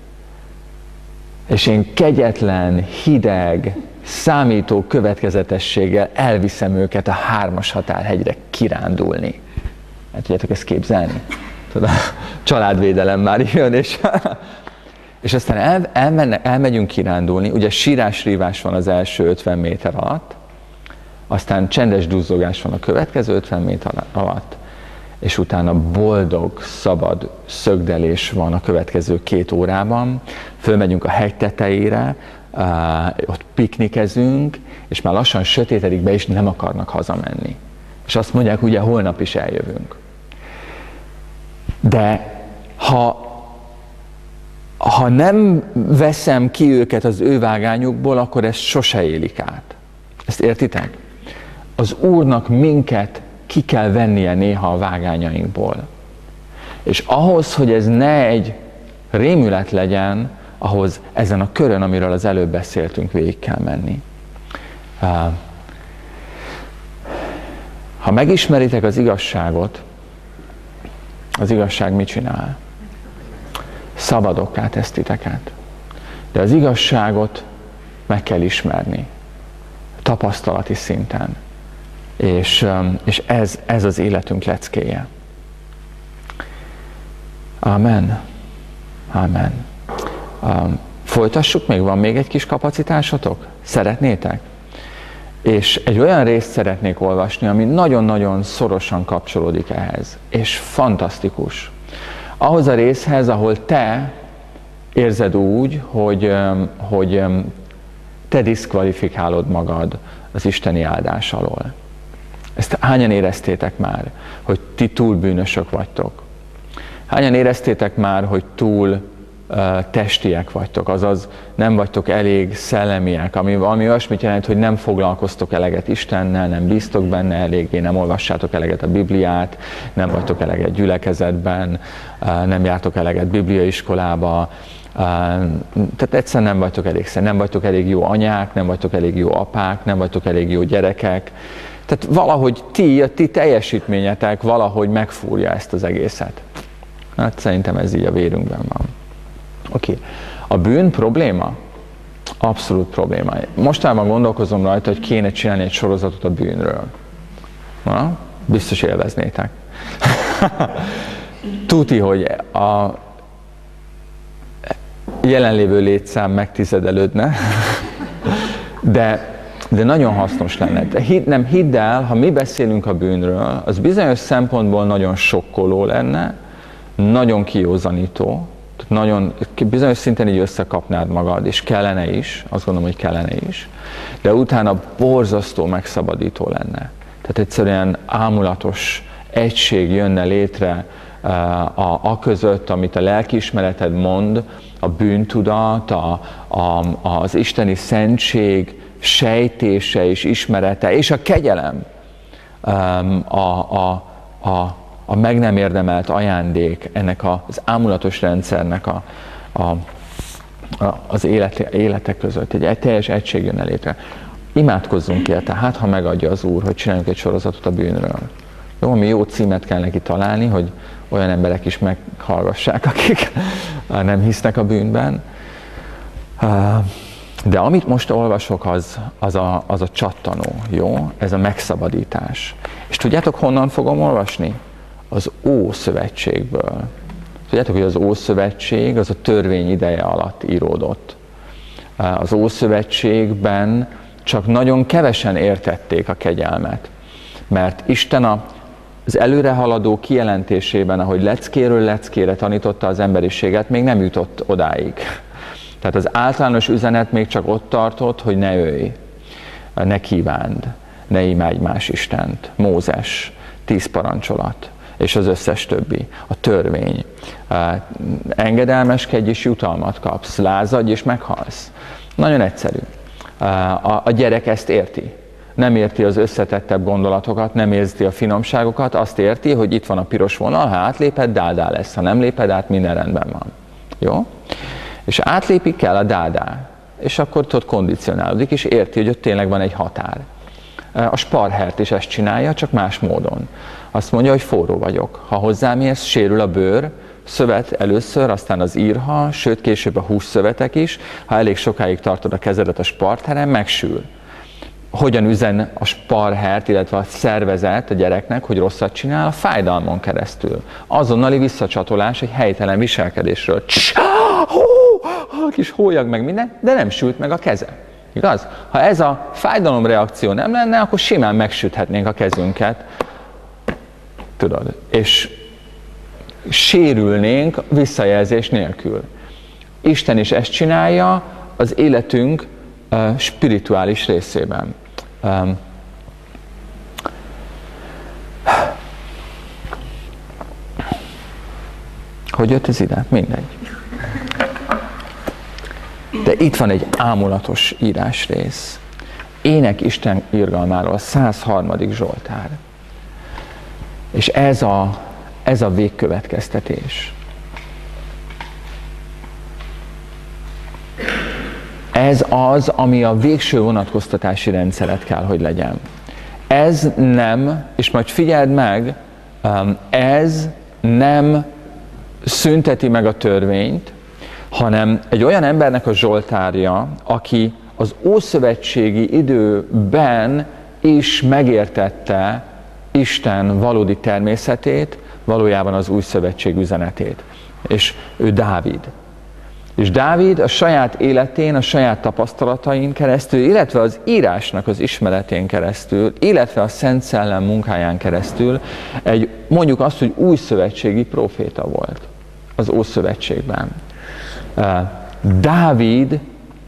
És én kegyetlen, hideg, számító következetességgel elviszem őket a 3-as határhegyre kirándulni. Hát tudjátok ezt képzelni? Tudod, a családvédelem már jön, és aztán elmegyünk kirándulni, ugye sírás-rívás van az első 50 méter alatt, aztán csendes duzzogás van a következő 50 méter alatt, és utána boldog, szabad szögdelés van a következő 2 órában, fölmegyünk a hegy tetejére, ott piknikezünk, és már lassan sötétedik be, és nem akarnak hazamenni. És azt mondják, ugye holnap is eljövünk. De ha nem veszem ki őket az ő vágányukból, akkor ezt sose élik át. Ezt értitek? Az Úrnak minket ki kell vennie néha a vágányainkból. És ahhoz, hogy ez ne egy rémület legyen, ahhoz ezen a körön, amiről az előbb beszéltünk, végig kell menni. Ha megismeritek az igazságot, az igazság mit csinál? Szabadokká tesz titeket. De az igazságot meg kell ismerni. Tapasztalati szinten. És ez az életünk leckéje. Amen. Amen. Folytassuk még? Van még egy kis kapacitásotok? Szeretnétek? És egy olyan részt szeretnék olvasni, ami nagyon-nagyon szorosan kapcsolódik ehhez. És fantasztikus. Ahhoz a részhez, ahol te érzed úgy, hogy te diszkvalifikálod magad az isteni áldás alól. Ezt hányan éreztétek már, hogy ti túl bűnösök vagytok? Hányan éreztétek már, hogy túl testiek vagytok, azaz nem vagytok elég szellemiek, ami olyasmit jelent, hogy nem foglalkoztok eleget Istennel, nem bíztok benne eléggé, nem olvassátok eleget a Bibliát, nem vagytok eleget gyülekezetben, nem jártok eleget bibliaiskolába, tehát egyszerűen nem vagytok nem vagytok elég jó anyák, nem vagytok elég jó apák, nem vagytok elég jó gyerekek. Tehát valahogy a ti teljesítményetek valahogy megfúrja ezt az egészet. Hát szerintem ez így a vérünkben van. Oké. A bűn probléma? Abszolút probléma. Mostanában gondolkozom rajta, hogy kéne csinálni egy sorozatot a bűnről. Na? Biztos élveznétek. Tuti, hogy a jelenlévő létszám megtizedelődne, de nagyon hasznos lenne. Nem hidd el, ha mi beszélünk a bűnről, az bizonyos szempontból nagyon sokkoló lenne, nagyon kiózanító, nagyon, bizonyos szinten így összekapnád magad, és kellene is, azt gondolom, hogy kellene is, de utána borzasztó megszabadító lenne. Tehát egyszerűen ámulatos egység jönne létre a között, amit a lelkiismereted mond, a bűntudat, az isteni szentség sejtése és ismerete, és a kegyelem, a meg nem érdemelt ajándék ennek az ámulatos rendszernek az élete között. Egy teljes egység jönne létre. Imádkozzunk érte, hát ha megadja az Úr, hogy csináljunk egy sorozatot a bűnről. Jó, ami jó címet kell neki találni, hogy olyan emberek is meghallgassák, akik nem hisznek a bűnben. De amit most olvasok, az a csattanó, jó? Ez a megszabadítás. És tudjátok, honnan fogom olvasni? Az Ószövetségből. Tudjátok, hogy az Ószövetség az a törvény ideje alatt íródott. Az Ószövetségben csak nagyon kevesen értették a kegyelmet. Mert Isten az előrehaladó kijelentésében, ahogy leckéről leckére tanította az emberiséget, még nem jutott odáig. Tehát az általános üzenet még csak ott tartott, hogy ne ölj, ne kívánd, ne imádj más Istent. Mózes, 10 parancsolat, és az összes többi. A törvény. Engedelmeskedj és jutalmat kapsz, lázadj és meghalsz. Nagyon egyszerű. A gyerek ezt érti. Nem érti az összetettebb gondolatokat, nem érti a finomságokat, azt érti, hogy itt van a piros vonal, ha átléped, dádá lesz, ha nem léped át, minden rendben van. Jó? És átlépik kell a dádá, és akkor ott kondicionálódik, és érti, hogy ott tényleg van egy határ. A Sparhert is ezt csinálja, csak más módon. Azt mondja, hogy forró vagyok. Ha hozzám érsz, sérül a bőr, szövet először, aztán az írha, sőt később a hússzövetek is. Ha elég sokáig tartod a kezedet a spartheren, megsül. Hogyan üzen a sparhert, illetve a szervezet a gyereknek, hogy rosszat csinál? A fájdalmon keresztül. Azonnali visszacsatolás egy helytelen viselkedésről. Kis hólyag meg minden, de nem sült meg a keze. Igaz? Ha ez a fájdalomreakció nem lenne, akkor simán megsüthetnénk a kezünket. Tudod? És sérülnénk visszajelzés nélkül. Isten is ezt csinálja az életünk spirituális részében. Hogy jött ez ide? Mindegy. De itt van egy ámulatos írásrész. Ének Isten irgalmáról, 103. Zsoltár. És ez a végkövetkeztetés. Ez az, ami a végső vonatkoztatási rendszeret kell, hogy legyen. Ez nem, és majd figyeld meg, ez nem szünteti meg a törvényt, hanem egy olyan embernek a zsoltárja, aki az ószövetségi időben is megértette Isten valódi természetét, valójában az új szövetség üzenetét. És ő Dávid. És Dávid a saját életén, a saját tapasztalatain keresztül, illetve az írásnak az ismeretén keresztül, illetve a Szent Szellem munkáján keresztül mondjuk azt, hogy új szövetségi próféta volt az Ószövetségben. Dávid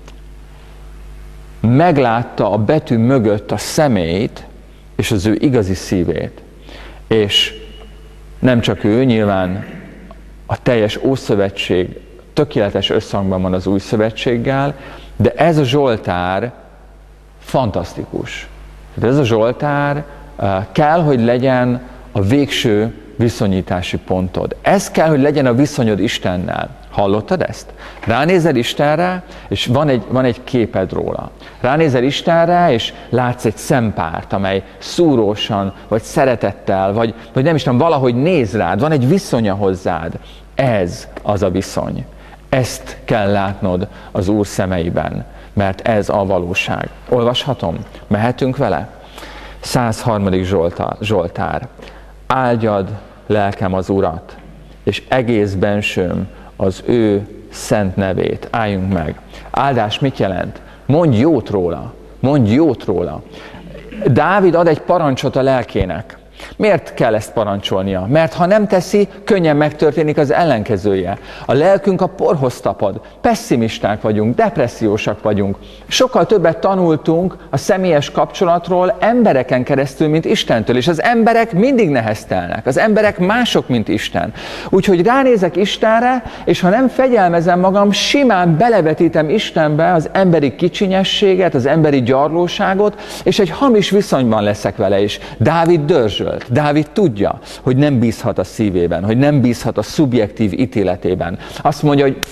meglátta a betű mögött a személyt és az ő igazi szívét. És nem csak ő, nyilván a teljes Ószövetség tökéletes összhangban van az Új Szövetséggel, de ez a zsoltár fantasztikus. Ez a zsoltár kell, hogy legyen a végső viszonyítási pontod. Ez kell, hogy legyen a viszonyod Istennel. Hallottad ezt? Ránézel Istenre, és van egy képed róla. Ránézel Istenre, és látsz egy szempárt, amely szúrósan, vagy szeretettel, vagy nem is tudom, valahogy néz rád, van egy viszonya hozzád. Ez az a viszony. Ezt kell látnod az Úr szemeiben, mert ez a valóság. Olvashatom? Mehetünk vele? 103. Zsoltár. Áldjad lelkem az Urat, és egész bensőm az ő szent nevét. Álljunk meg. Áldás mit jelent? Mondj jót róla. Mondj jót róla. Dávid ad egy parancsot a lelkének. Miért kell ezt parancsolnia? Mert ha nem teszi, könnyen megtörténik az ellenkezője. A lelkünk a porhoz tapad, pesszimisták vagyunk, depressziósak vagyunk. Sokkal többet tanultunk a személyes kapcsolatról embereken keresztül, mint Istentől, és az emberek mindig neheztelnek. Az emberek mások, mint Isten. Úgyhogy ránézek Istenre, és ha nem fegyelmezem magam, simán belevetítem Istenbe az emberi kicsinyességet, az emberi gyarlóságot, és egy hamis viszonyban leszek vele is. Dávid dörzsölt. Dávid tudja, hogy nem bízhat a szívében, hogy nem bízhat a szubjektív ítéletében. Azt mondja, hogy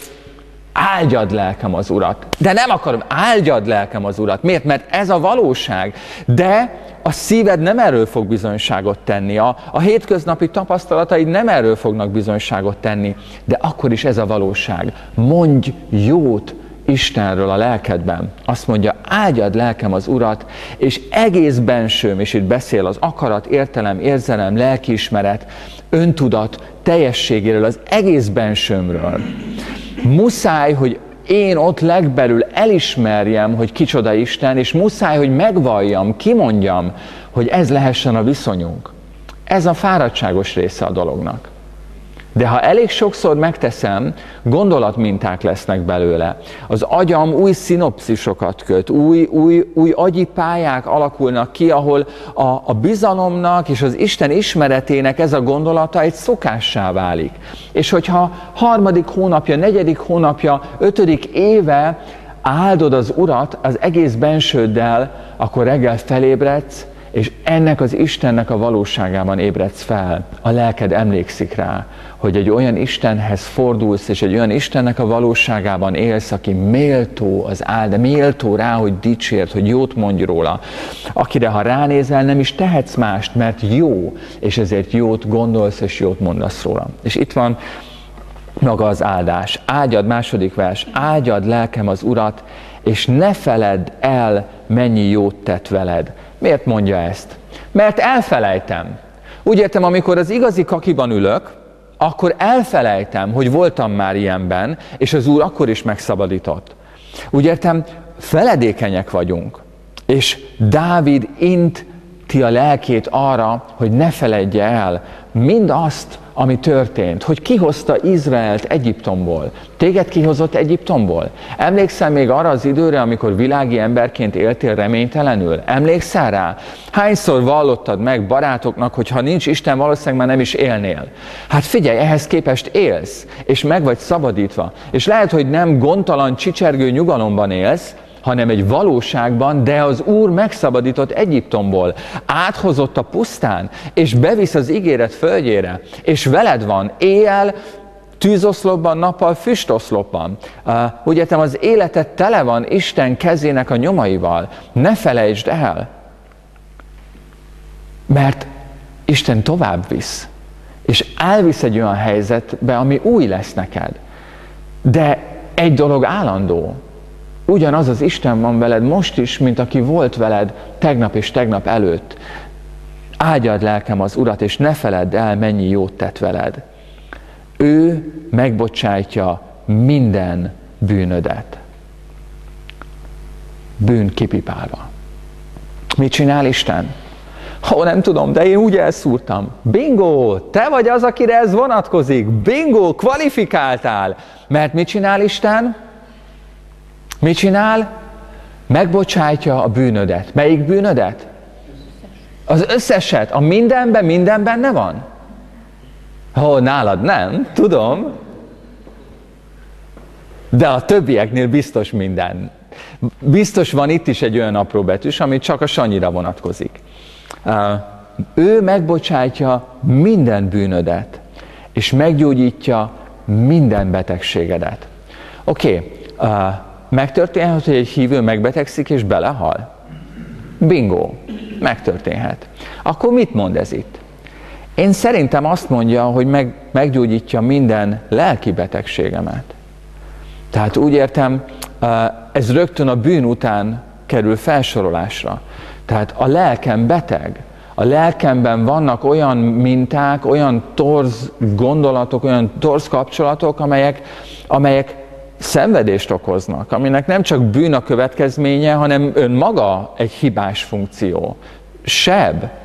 áldjad lelkem az Urat. De nem akarom, áldjad lelkem az Urat. Miért? Mert ez a valóság. De a szíved nem erről fog bizonyságot tenni. A hétköznapi tapasztalataid nem erről fognak bizonyságot tenni. De akkor is ez a valóság. Mondj jót Istenről a lelkedben. Azt mondja, áldjad lelkem az Urat, és egész bensőm, és itt beszél az akarat, értelem, érzelem, lelkiismeret, öntudat teljességéről, az egész bensőmről. Muszáj, hogy én ott legbelül elismerjem, hogy kicsoda Isten, és muszáj, hogy megvalljam, kimondjam, hogy ez lehessen a viszonyunk. Ez a fáradtságos része a dolognak. De ha elég sokszor megteszem, gondolatminták lesznek belőle. Az agyam új szinopszisokat köt, új agyi pályák alakulnak ki, ahol a bizalomnak és az Isten ismeretének ez a gondolata egy szokássá válik. És hogyha 3. hónapja, 4. hónapja, 5. éve áldod az Urat az egész bensőddel, akkor reggel felébredsz, és ennek az Istennek a valóságában ébredsz fel. A lelked emlékszik rá, hogy egy olyan Istenhez fordulsz, és egy olyan Istennek a valóságában élsz, aki méltó az áld, méltó rá, hogy dicsért, hogy jót mondj róla. Akire ha ránézel, nem is tehetsz mást, mert jó, és ezért jót gondolsz, és jót mondasz róla. És itt van maga az áldás. Áldjad, 2. vers, áldjad lelkem az Urat, és ne feledd el, mennyi jót tett veled. Miért mondja ezt? Mert elfelejtem. Úgy értem, amikor az igazi kakiban ülök, akkor elfelejtem, hogy voltam már ilyenben, és az Úr akkor is megszabadított. Úgy értem, feledékenyek vagyunk. És Dávid inti a lelkét arra, hogy ne feledje el mindazt, ami történt, hogy kihozta Izraelt Egyiptomból. Téged kihozott Egyiptomból? Emlékszel még arra az időre, amikor világi emberként éltél reménytelenül? Emlékszel rá? Hányszor vallottad meg barátoknak, hogy ha nincs Isten, valószínűleg már nem is élnél? Hát figyelj, ehhez képest élsz, és meg vagy szabadítva. És lehet, hogy nem gondtalan, csicsergő nyugalomban élsz, hanem egy valóságban, de az Úr megszabadított Egyiptomból, áthozott a pusztán, és bevisz az ígéret földjére, és veled van éjjel, tűzoszlopban, nappal, füstoszlopban. Úgy értem, az életed tele van Isten kezének a nyomaival. Ne felejtsd el, mert Isten tovább visz, és elvisz egy olyan helyzetbe, ami új lesz neked. De egy dolog állandó. Ugyanaz az Isten van veled most is, mint aki volt veled tegnap és tegnap előtt. Áldjad lelkem az Urat, és ne feledd el, mennyi jót tett veled. Ő megbocsájtja minden bűnödet. Bűn kipipálva. Mit csinál Isten? Nem tudom, de én úgy elszúrtam. Bingo! Te vagy az, akire ez vonatkozik. Bingo! Kvalifikáltál! Mert mit csinál Isten? Mit csinál? Megbocsájtja a bűnödet. Melyik bűnödet? Az összeset. A minden benne van? Nálad nem, tudom. De a többieknél biztos minden. Biztos van itt is egy olyan apró betűs, ami csak a Sanyira vonatkozik. Ő megbocsájtja minden bűnödet, és meggyógyítja minden betegségedet. Oké. Megtörténhet, hogy egy hívő megbetegszik és belehal? Bingo, megtörténhet. Akkor mit mond ez itt? Én szerintem azt mondja, hogy meggyógyítja minden lelki betegségemet. Tehát úgy értem, ez rögtön a bűn után kerül felsorolásra. Tehát a lelkem beteg. A lelkemben vannak olyan minták, olyan torz gondolatok, olyan torz kapcsolatok, amelyek szenvedést okoznak, aminek nem csak bűn a következménye, hanem önmaga egy hibás funkció. Seb,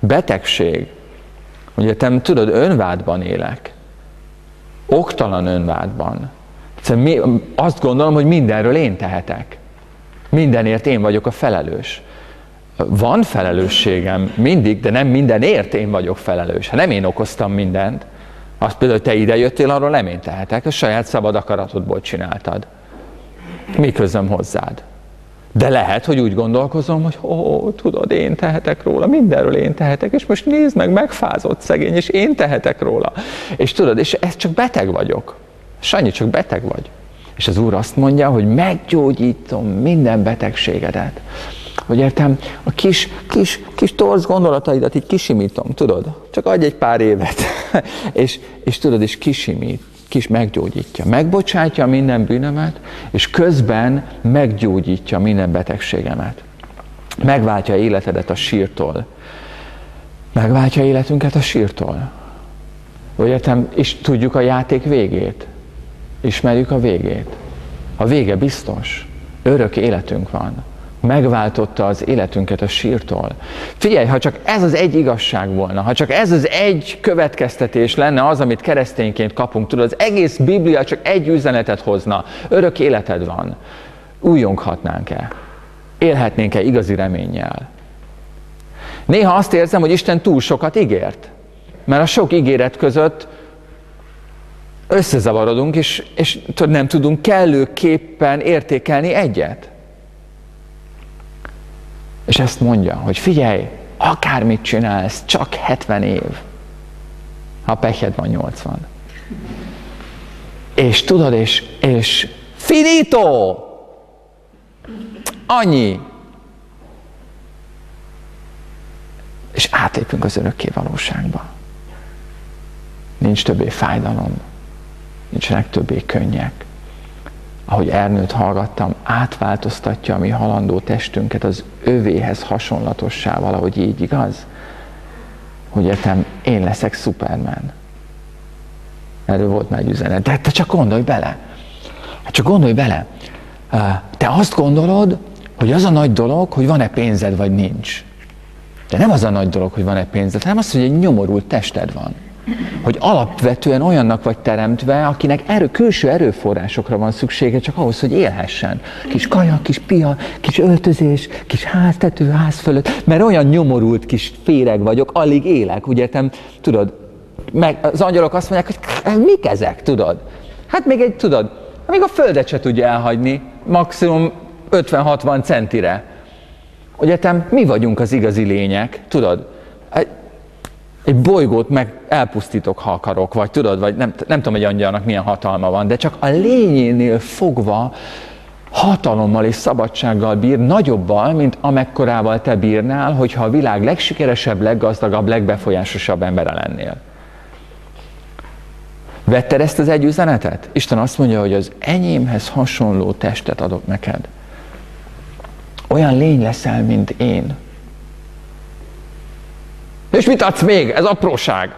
betegség, ugye te tudod, önvádban élek, oktalan önvádban. Azt gondolom, hogy mindenről én tehetek. Mindenért én vagyok a felelős. Van felelősségem mindig, de nem mindenért én vagyok felelős. Hát nem én okoztam mindent. Azt például, hogy te ide jöttél, arról nem én tehetek. A saját szabad akaratodból csináltad. Mi közöm hozzád? De lehet, hogy úgy gondolkozom, hogy tudod, én tehetek róla, mindenről én tehetek, és most nézd meg, megfázott szegény, és én tehetek róla. És tudod, és ez csak beteg vagyok. Sanyi, csak beteg vagy. És az Úr azt mondja, hogy meggyógyítom minden betegségedet. Hogy értem, a kis torz gondolataidat így kisimítom, tudod? Csak adj egy pár évet. és tudod, és kisimít, meggyógyítja. Megbocsátja minden bűnömet, és közben meggyógyítja minden betegségemet. Megváltja életedet a sírtól. Megváltja életünket a sírtól. Hogy értem, és tudjuk a játék végét. Ismerjük a végét. A vége biztos. Örök életünk van. Megváltotta az életünket a sírtól. Figyelj, ha csak ez az egy igazság volna, ha csak ez az egy következtetés lenne az, amit keresztényként kapunk, tudod, az egész Biblia csak egy üzenetet hozna. Örök életed van. Újjonghatnánk-e? Élhetnénk-e igazi reménnyel? Néha azt érzem, hogy Isten túl sokat ígért. Mert a sok ígéret között összezavarodunk, és nem tudunk kellőképpen értékelni egyet. És ezt mondja, hogy figyelj, akármit csinálsz, csak 70 év. Ha pekhed van 80. És tudod, és finito! Annyi! És átlépünk az örökké valóságba. Nincs többé fájdalom, nincsenek többé könnyek. Ahogy Ernőt hallgattam, átváltoztatja a mi halandó testünket az övéhez hasonlatossá, valahogy így, igaz? Hogy értem, én leszek Superman. Erről volt már egy üzenet. De te csak gondolj bele. Csak gondolj bele. Te azt gondolod, hogy az a nagy dolog, hogy van-e pénzed, vagy nincs. De nem az a nagy dolog, hogy van-e pénzed, hanem az, hogy egy nyomorult tested van. Hogy alapvetően olyannak vagy teremtve, akinek külső erőforrásokra van szüksége csak ahhoz, hogy élhessen. Kis kaja, kis pia, kis öltözés, kis háztető, ház fölött, mert olyan nyomorult kis féreg vagyok, alig élek, úgy értem, tudod, meg az angyalok azt mondják, hogy mik ezek, tudod? Hát még még a földet se tudja elhagyni, maximum 50-60 centire. Úgy értem, mi vagyunk az igazi lények, tudod? Egy bolygót meg elpusztítok, ha akarok, vagy tudod, vagy nem tudom, hogy angyalnak milyen hatalma van, de csak a lényénél fogva hatalommal és szabadsággal bír, nagyobbal, mint amekkorával te bírnál, hogyha a világ legsikeresebb, leggazdagabb, legbefolyásosabb embere lennél. Vetted ezt az egy üzenetet? Isten azt mondja, hogy az enyémhez hasonló testet adok neked. Olyan lény leszel, mint én. És mit adsz még? Ez apróság.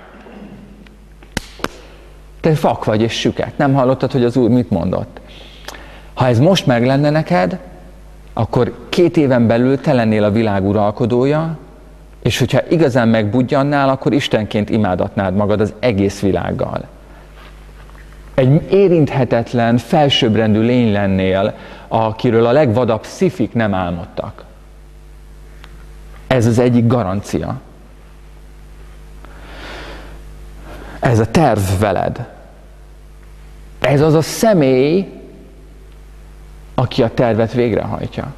Te fak vagy és süket. Nem hallottad, hogy az Úr mit mondott? Ha ez most meg lenne neked, akkor 2 éven belül te lennél a világ uralkodója, és hogyha igazán megbudjannál, akkor Istenként imádatnád magad az egész világgal. Egy érinthetetlen, felsőbbrendű lény lennél, akiről a legvadabb szifik nem álmodtak. Ez az egyik garancia. Ez a terv veled. Ez az a személy, aki a tervet végrehajtja.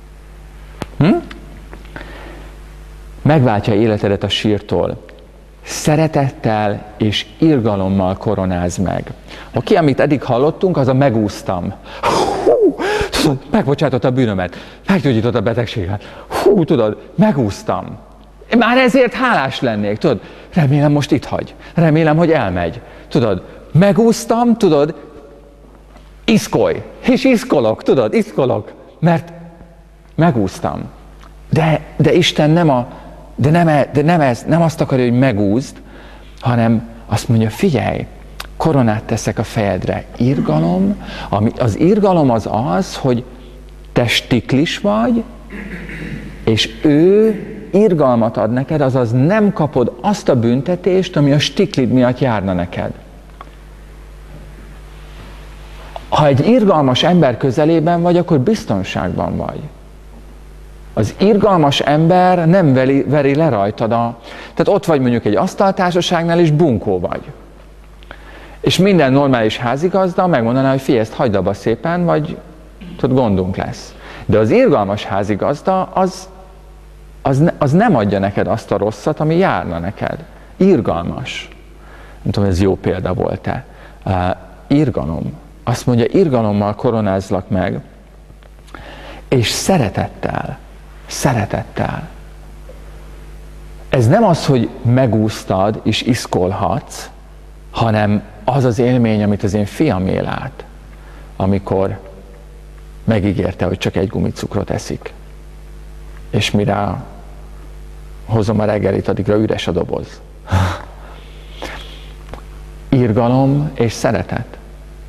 Megváltja életedet a sírtól. Szeretettel és irgalommal koronáz meg. Oké, amit eddig hallottunk, az a megúsztam. Tudod, megbocsátott a bűnömet, meggyógyított a betegséget. Tudod, megúsztam. Már ezért hálás lennék, tudod, remélem most itt hagy, remélem, hogy elmegy, tudod, megúsztam, tudod, iszkolj, és iszkolok, tudod, iszkolok, mert megúsztam. De Isten nem azt akarja, hogy megúszd, hanem azt mondja, figyelj, koronát teszek a fejedre, irgalom, az irgalom az, hogy te stiklis vagy, és ő irgalmat ad neked, azaz nem kapod azt a büntetést, ami a stiklid miatt járna neked. Ha egy irgalmas ember közelében vagy, akkor biztonságban vagy. Az irgalmas ember nem veri le rajtad Tehát ott vagy mondjuk egy asztaltársaságnál, és bunkó vagy. És minden normális házigazda megmondaná, hogy figyelj, ezt hagyd abba szépen, vagy tudod, gondunk lesz. De az irgalmas házigazda, az nem adja neked azt a rosszat, ami járna neked. Irgalmas. Nem tudom, ez jó példa volt-e. Irgalom. Azt mondja, irgalommal koronázlak meg, és szeretettel. Szeretettel. Ez nem az, hogy megúsztad és iszkolhatsz, hanem az az élmény, amit az én fiam él át, amikor megígérte, hogy csak egy gumicukrot eszik. És mire hozom a reggelit, addigra üres a doboz. Irgalom és szeretet.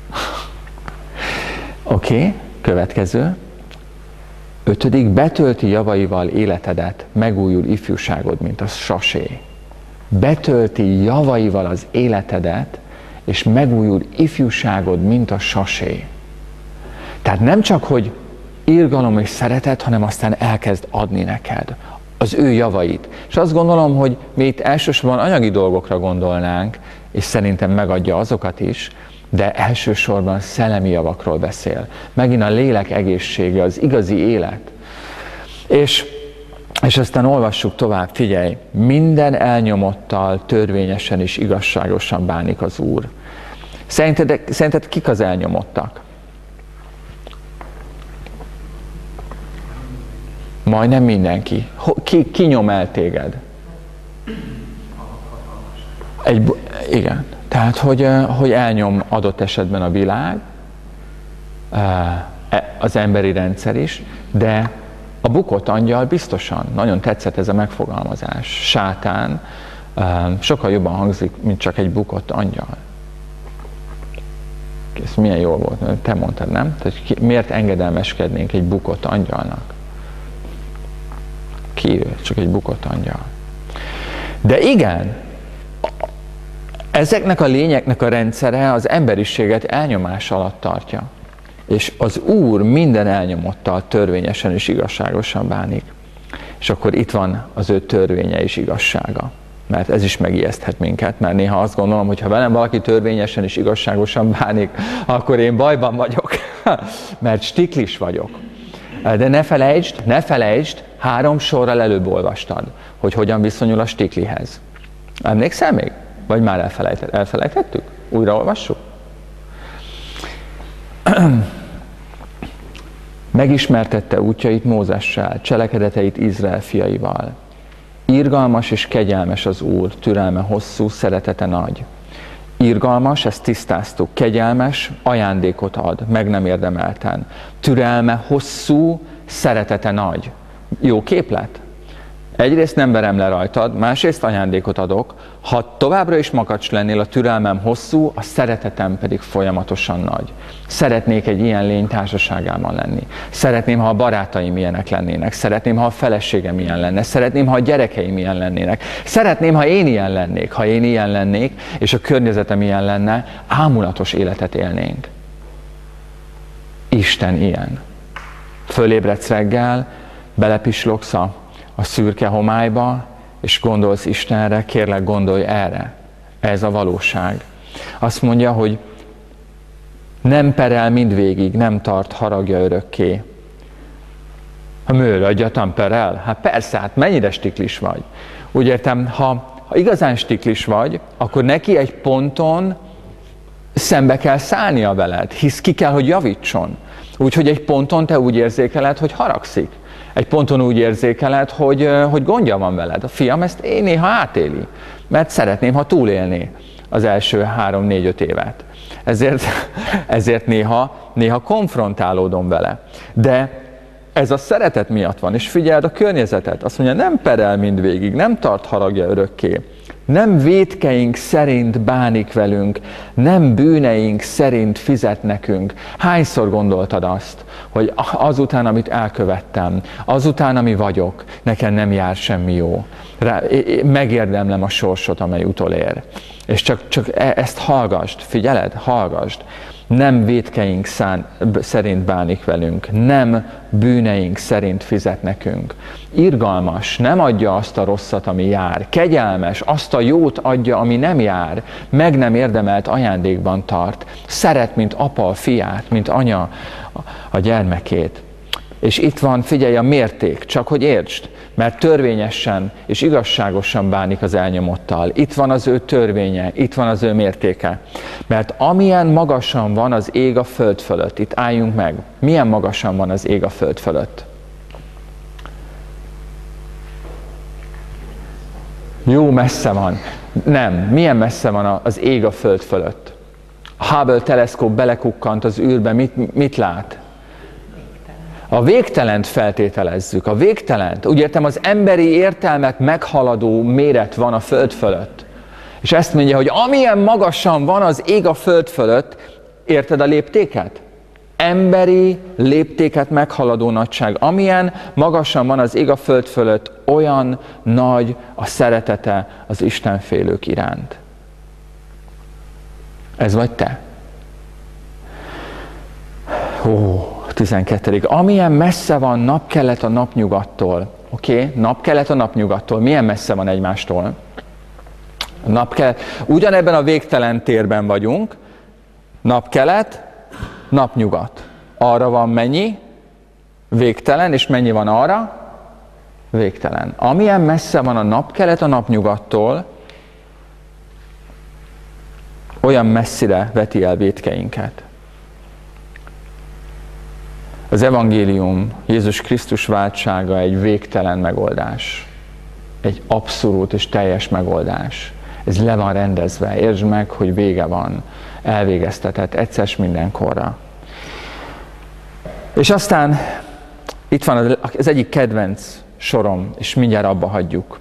Oké, következő. 5. Betölti javaival életedet, megújul ifjúságod, mint a sasé. Betölti javaival az életedet, és megújul ifjúságod, mint a sasé. Tehát nem csak, hogy irgalom és szeretet, hanem aztán elkezd adni neked az ő javait. És azt gondolom, hogy mi itt elsősorban anyagi dolgokra gondolnánk, és szerintem megadja azokat is, de elsősorban szellemi javakról beszél. Megint a lélek egészsége, az igazi élet. És aztán olvassuk tovább, figyelj, minden elnyomottal törvényesen és igazságosan bánik az Úr. Szerinted kik az elnyomottak? Majdnem mindenki. Ki nyom el téged? Igen. Tehát, hogy elnyom adott esetben a világ, az emberi rendszer is, de a bukott angyal biztosan, nagyon tetszett ez a megfogalmazás, sátán, sokkal jobban hangzik, mint csak egy bukott angyal. Ez milyen jól volt, te mondtad, nem? Tehát miért engedelmeskednénk egy bukott angyalnak? Ki ő? Csak egy bukott angyal. De igen, ezeknek a lényeknek a rendszere az emberiséget elnyomás alatt tartja. És az Úr minden elnyomottal törvényesen és igazságosan bánik. És akkor itt van az ő törvénye és igazsága. Mert ez is megijeszthet minket, mert néha azt gondolom, hogy ha velem valaki törvényesen és igazságosan bánik, akkor én bajban vagyok, mert stiklis vagyok. De ne felejtsd, 3 sorral előbb olvastad, hogy hogyan viszonyul a stiklihez. Emlékszel még? Vagy már elfelejtettük? Újra olvassuk? Megismertette útjait Mózessel, cselekedeteit Izrael fiaival. Irgalmas és kegyelmes az Úr, türelme hosszú, szeretete nagy. Irgalmas, ezt tisztáztuk, kegyelmes, ajándékot ad, meg nem érdemelten. Türelme hosszú, szeretete nagy. Jó képlet? Egyrészt nem verem le rajtad, másrészt ajándékot adok. Ha továbbra is makacs lennél, a türelmem hosszú, a szeretetem pedig folyamatosan nagy. Szeretnék egy ilyen lény társaságában lenni. Szeretném, ha a barátaim ilyenek lennének. Szeretném, ha a feleségem ilyen lenne. Szeretném, ha a gyerekeim ilyen lennének. Szeretném, ha én ilyen lennék. Ha én ilyen lennék, és a környezetem ilyen lenne, ámulatos életet élnénk. Isten ilyen. Fölébredsz reggel, belepislogsz a szürke homályba, és gondolsz Istenre, kérlek, gondolj erre. Ez a valóság. Azt mondja, hogy nem perel mindvégig, nem tart haragja örökké. Ha mőrögyatan perel? Hát persze, hát mennyire stiklis vagy. Úgy értem, ha igazán stiklis vagy, akkor neki egy ponton szembe kell szállnia veled, hisz ki kell, hogy javítson. Úgyhogy egy ponton te úgy érzékeled, hogy haragszik. Egy ponton úgy érzékeled, hogy gondja van veled. A fiam ezt én néha átéli, mert szeretném, ha túlélné az első 3-4-5 évet. Ezért néha konfrontálódom vele. De ez a szeretet miatt van, és figyeld a környezetet. Azt mondja, nem perel mindvégig, nem tart haragja örökké. Nem vétkeink szerint bánik velünk, nem bűneink szerint fizet nekünk. Hányszor gondoltad azt, hogy azután, amit elkövettem, azután, ami vagyok, nekem nem jár semmi jó. Megérdemlem a sorsot, amely utolér. És csak ezt hallgasd, figyeled? Hallgasd. Nem vétkeink szerint bánik velünk, nem bűneink szerint fizet nekünk. Irgalmas, nem adja azt a rosszat, ami jár. Kegyelmes, azt a jót adja, ami nem jár. Meg nem érdemelt ajándékban tart. Szeret, mint apa a fiát, mint anya a gyermekét. És itt van, figyelj, a mérték, csak hogy értsd, mert törvényesen és igazságosan bánik az elnyomottal. Itt van az ő törvénye, itt van az ő mértéke. Mert amilyen magasan van az ég a föld fölött, itt álljunk meg, milyen magasan van az ég a föld fölött? Jó messze van. Nem, milyen messze van az ég a föld fölött? A Hubble teleszkóp belekukkant az űrbe, mit lát? A végtelent feltételezzük, a végtelent. Úgy értem, az emberi értelmet meghaladó méret van a föld fölött. És ezt mondja, hogy amilyen magasan van az ég a föld fölött, érted a léptéket? Emberi léptéket meghaladó nagyság. Amilyen magasan van az ég a föld fölött, olyan nagy a szeretete az istenfélők iránt. Ez vagy te? 12. Amilyen messze van napkelet a napnyugattól. Oké? Napkelet a napnyugattól. Milyen messze van egymástól? Ugyanebben a végtelen térben vagyunk. Napkelet, napnyugat. Arra van mennyi? Végtelen, és mennyi van arra? Végtelen. Amilyen messze van a napkelet a napnyugattól, olyan messzire veti el vétkeinket. Az evangélium, Jézus Krisztus váltsága egy végtelen megoldás. Egy abszolút és teljes megoldás. Ez le van rendezve. Értsd meg, hogy vége van. Elvégeztetett egyszer mindenkorra. És aztán itt van az egyik kedvenc sorom, és mindjárt abba hagyjuk.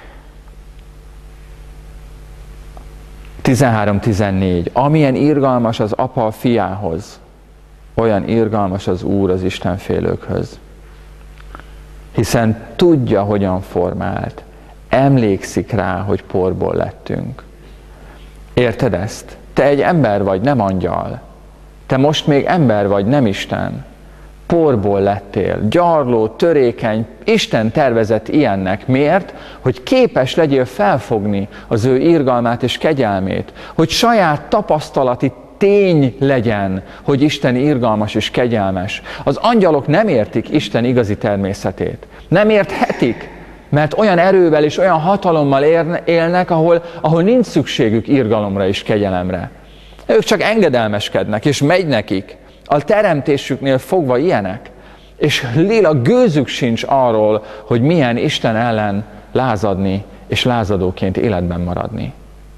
13-14. Amilyen irgalmas az apa a fiához, olyan irgalmas az Úr az istenfélőkhöz. Hiszen tudja, hogyan formált. Emlékszik rá, hogy porból lettünk. Érted ezt? Te egy ember vagy, nem angyal. Te most még ember vagy, nem Isten. Porból lettél, gyarló, törékeny, Isten tervezett ilyennek. Miért? Hogy képes legyél felfogni az ő irgalmát és kegyelmét. Hogy saját tapasztalati tény legyen, hogy Isten irgalmas és kegyelmes. Az angyalok nem értik Isten igazi természetét. Nem érthetik, mert olyan erővel és olyan hatalommal élnek, ahol nincs szükségük irgalomra és kegyelemre. Ők csak engedelmeskednek, és megy nekik. A teremtésüknél fogva ilyenek. És lila gőzük sincs arról, hogy milyen Isten ellen lázadni, és lázadóként életben maradni.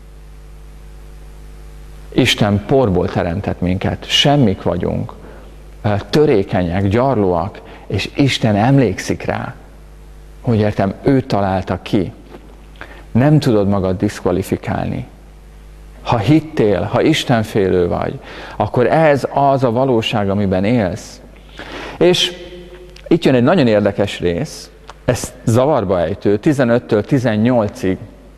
Isten porból teremtett minket, semmik vagyunk, törékenyek, gyarlóak, és Isten emlékszik rá, hogy értem, ő találta ki. Nem tudod magad diszkvalifikálni. Ha hittél, ha Istenfélő vagy, akkor ez az a valóság, amiben élsz. És itt jön egy nagyon érdekes rész, ez zavarba ejtő, 15-től 18-ig.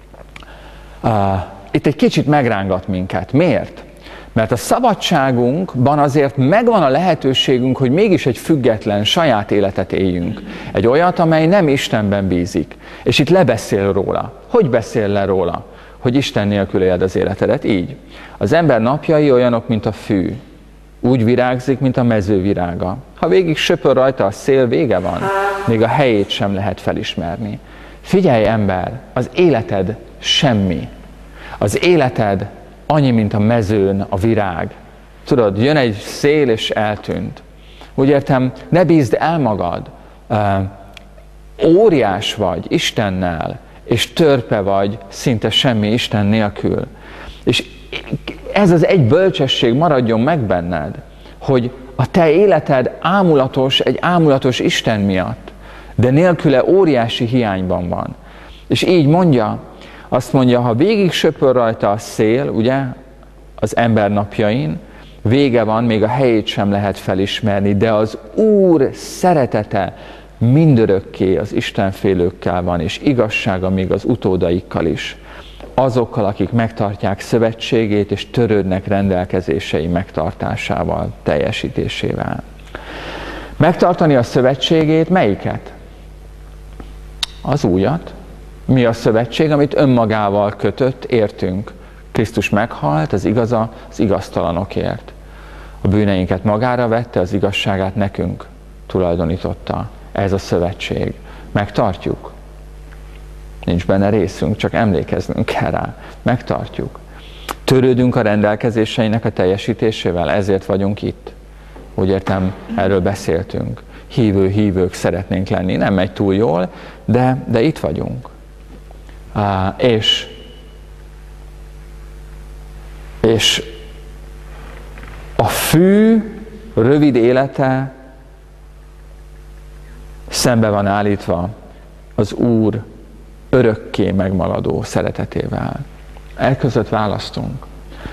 Itt egy kicsit megrángat minket. Miért? Mert a szabadságunkban azért megvan a lehetőségünk, hogy mégis egy független, saját életet éljünk. Egy olyat, amely nem Istenben bízik. És itt lebeszél róla. Hogy beszél le róla? Hogy Isten nélkül éld az életedet? Így. Az ember napjai olyanok, mint a fű. Úgy virágzik, mint a mező virága. Ha végig söpör rajta a szél, vége van. Még a helyét sem lehet felismerni. Figyelj, ember, az életed semmi. Az életed annyi, mint a mezőn a virág. Tudod, jön egy szél és eltűnt. Úgy értem, ne bízd el magad. Óriás vagy Istennel, és törpe vagy szinte semmi Isten nélkül. És ez az egy bölcsesség maradjon meg benned, hogy a te életed ámulatos, egy ámulatos Isten miatt, de nélküle óriási hiányban van. És így mondja, Azt mondja, ha végig söpör rajta a szél, ugye, az ember napjain, vége van, még a helyét sem lehet felismerni, de az Úr szeretete mindörökké az istenfélőkkel van, és igazsága még az utódaikkal is. Azokkal, akik megtartják szövetségét, és törődnek rendelkezései megtartásával, teljesítésével. Megtartani a szövetségét, melyiket? Az újat. Mi a szövetség, amit önmagával kötött, értünk. Krisztus meghalt az igaztalanokért. A bűneinket magára vette, az igazságát nekünk tulajdonította. Ez a szövetség. Megtartjuk? Nincs benne részünk, csak emlékeznünk kell rá. Megtartjuk. Törődünk a rendelkezéseinek a teljesítésével, ezért vagyunk itt. Úgy értem, erről beszéltünk. Hívők szeretnénk lenni. Nem megy túl jól, de itt vagyunk. És a fű rövid élete szembe van állítva az Úr örökké megmaradó szeretetével. Elközött választunk.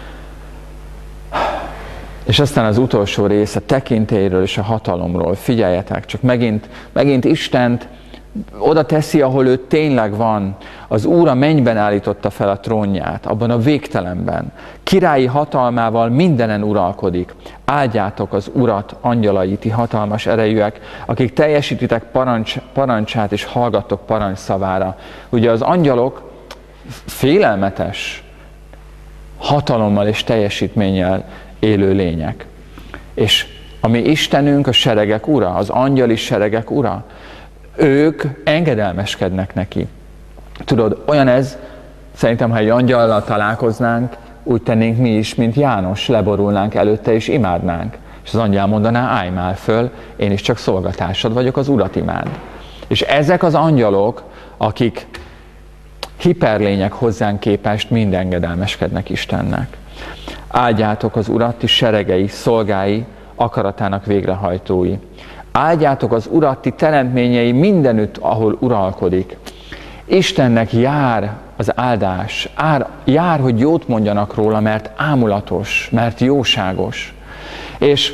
És aztán az utolsó rész a tekintélyről és a hatalomról. Figyeljetek, csak megint Istent oda teszi, ahol ő tényleg van. Az Úr a mennyben állította fel a trónját, abban a végtelenben. Királyi hatalmával mindenen uralkodik. Áldjátok az Urat, angyalai, ti hatalmas erejűek, akik teljesítitek parancsát és hallgattok parancsszavára. Ugye az angyalok félelmetes hatalommal és teljesítménnyel élő lények. És a mi Istenünk a seregek ura, az angyali seregek ura, ők engedelmeskednek neki. Tudod, olyan ez, szerintem, ha egy angyallal találkoznánk, úgy tennénk mi is, mint János, leborulnánk előtte és imádnánk. És az angyal mondaná, állj már föl, én is csak szolgatársad vagyok, az Urat imád. És ezek az angyalok, akik hiperlények hozzánk képest, mind engedelmeskednek Istennek. Áldjátok az Urat, ti seregei, szolgái, akaratának végrehajtói. Áldjátok az Urat, ti teremtményei mindenütt, ahol uralkodik. Istennek jár az áldás, jár, hogy jót mondjanak róla, mert ámulatos, mert jóságos. És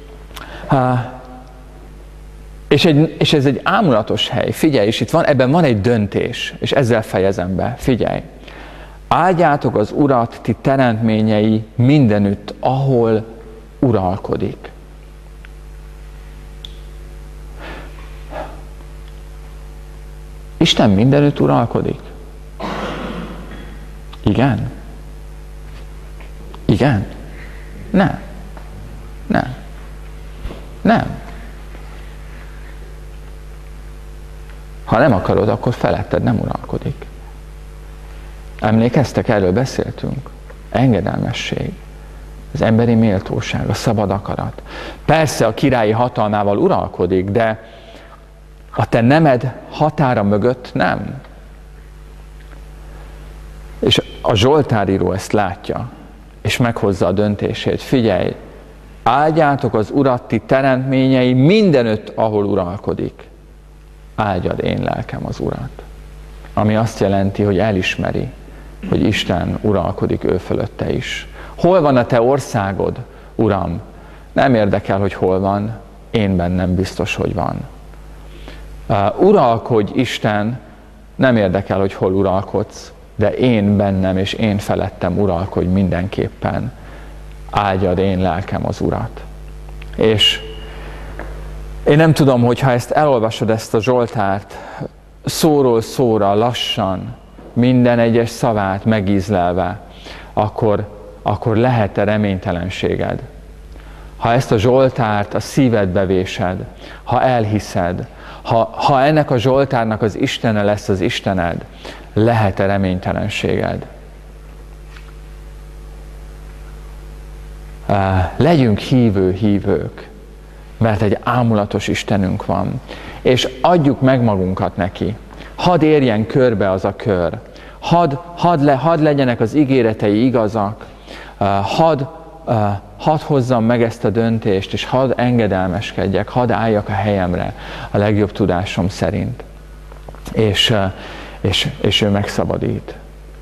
ez egy ámulatos hely. Figyelj, és ebben van egy döntés, és ezzel fejezem be. Figyelj! Áldjátok az Urat, ti teremtményei mindenütt, ahol uralkodik. Isten mindenütt uralkodik? Igen? Igen? Nem. Nem. Nem. Ha nem akarod, akkor feletted nem uralkodik. Emlékeztek, erről beszéltünk? Engedelmesség, az emberi méltóság, a szabad akarat. Persze a királyi hatalmával uralkodik, de a te nemed határa mögött nem. És a Zsoltáríró ezt látja, és meghozza a döntését. Figyelj, áldjátok az Urat, ti teremtményei mindenütt, ahol uralkodik. Áldjad én lelkem az Urat. Ami azt jelenti, hogy elismeri, hogy Isten uralkodik ő fölötte is. Hol van a te országod, Uram? Nem érdekel, hogy hol van, én bennem biztos, hogy van. Uralkodj, Isten, nem érdekel, hogy hol uralkodsz, de én bennem és én felettem uralkodj mindenképpen. Áldjad én lelkem az Urat. És én nem tudom, hogy ha ezt elolvasod, ezt a Zsoltárt, szóról szóra, lassan, minden egyes szavát megízlelve, akkor lehet-e reménytelenséged? Ha ezt a Zsoltárt a szívedbe vésed, ha elhiszed, ha ennek a Zsoltárnak az Istene lesz az Istened, lehet-e reménytelenséged? Legyünk hívők, mert egy ámulatos Istenünk van, és adjuk meg magunkat neki. Hadd érjen körbe az a kör. Hadd legyenek az ígéretei igazak. Hadd hozzam meg ezt a döntést, és hadd engedelmeskedjek, hadd álljak a helyemre a legjobb tudásom szerint. És ő megszabadít.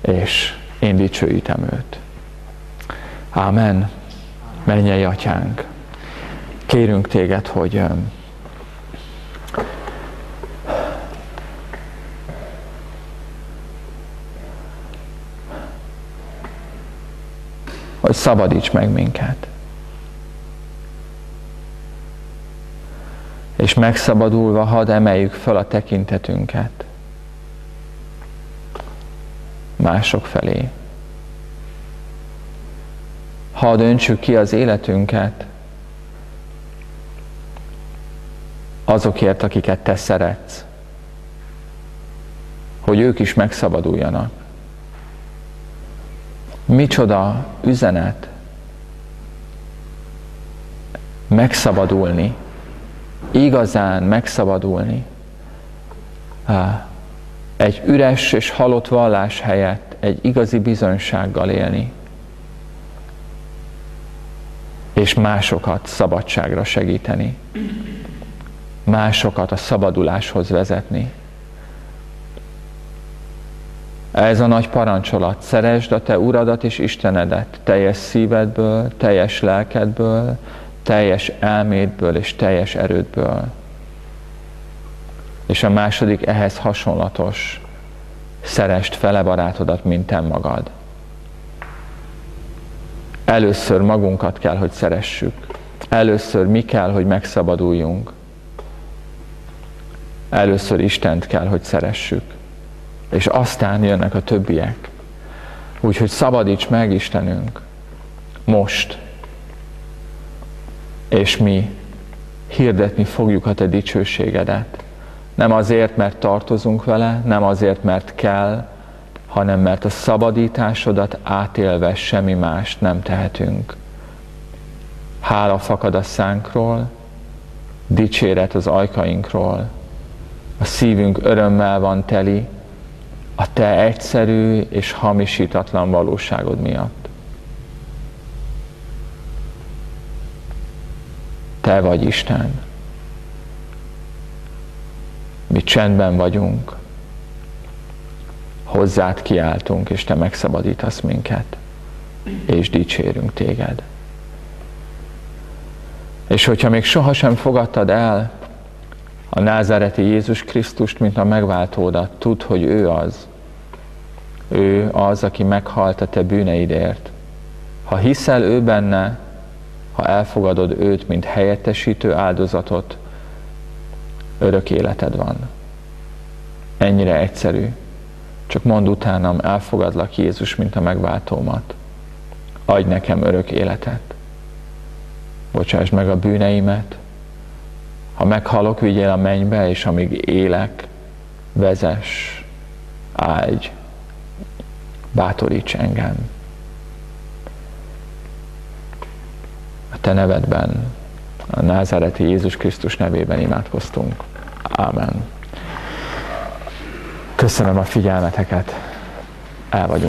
és én dicsőítem őt. Ámen. Mennyei Atyánk, kérünk téged, hogy szabadíts meg minket. És megszabadulva hadd emeljük fel a tekintetünket mások felé. Hadd öntsük ki az életünket azokért, akiket te szeretsz, hogy ők is megszabaduljanak. Micsoda üzenet megszabadulni, igazán megszabadulni. Egy üres és halott vallás helyett egy igazi bizonysággal élni, és másokat szabadságra segíteni, másokat a szabaduláshoz vezetni. Ez a nagy parancsolat: szeresd a te Uradat és Istenedet teljes szívedből, teljes lelkedből, teljes elmédből és teljes erődből. És a második ehhez hasonlatos: szeresd fele barátodat, mint te magad. Először magunkat kell, hogy szeressük. Először mi kell, hogy megszabaduljunk. Először Istent kell, hogy szeressük. És aztán jönnek a többiek. Úgyhogy szabadíts meg, Istenünk, most. És mi hirdetni fogjuk a te dicsőségedet. Nem azért, mert tartozunk vele, nem azért, mert kell, hanem mert a szabadításodat átélve semmi mást nem tehetünk. Hála fakad a szánkról, dicséret az ajkainkról, a szívünk örömmel van teli a te egyszerű és hamisítatlan valóságod miatt. Te vagy Isten. Mi csendben vagyunk, hozzád kiáltunk, és te megszabadítasz minket, és dicsérünk téged. És hogyha még sohasem fogadtad el a názáreti Jézus Krisztust, mint a megváltódat, tudd, hogy ő az, aki meghalt a te bűneidért. Ha hiszel ő benne, ha elfogadod őt, mint helyettesítő áldozatot, örök életed van. Ennyire egyszerű. Csak mondd utánam: elfogadlak, Jézus, mint a megváltómat. Adj nekem örök életet. Bocsásd meg a bűneimet. Ha meghalok, vigyél a mennybe, és amíg élek, vezess, áldj, bátoríts engem. A te nevedben, a názáreti Jézus Krisztus nevében imádkoztunk. Ámen. Köszönöm a figyelmeteket. El vagyunk.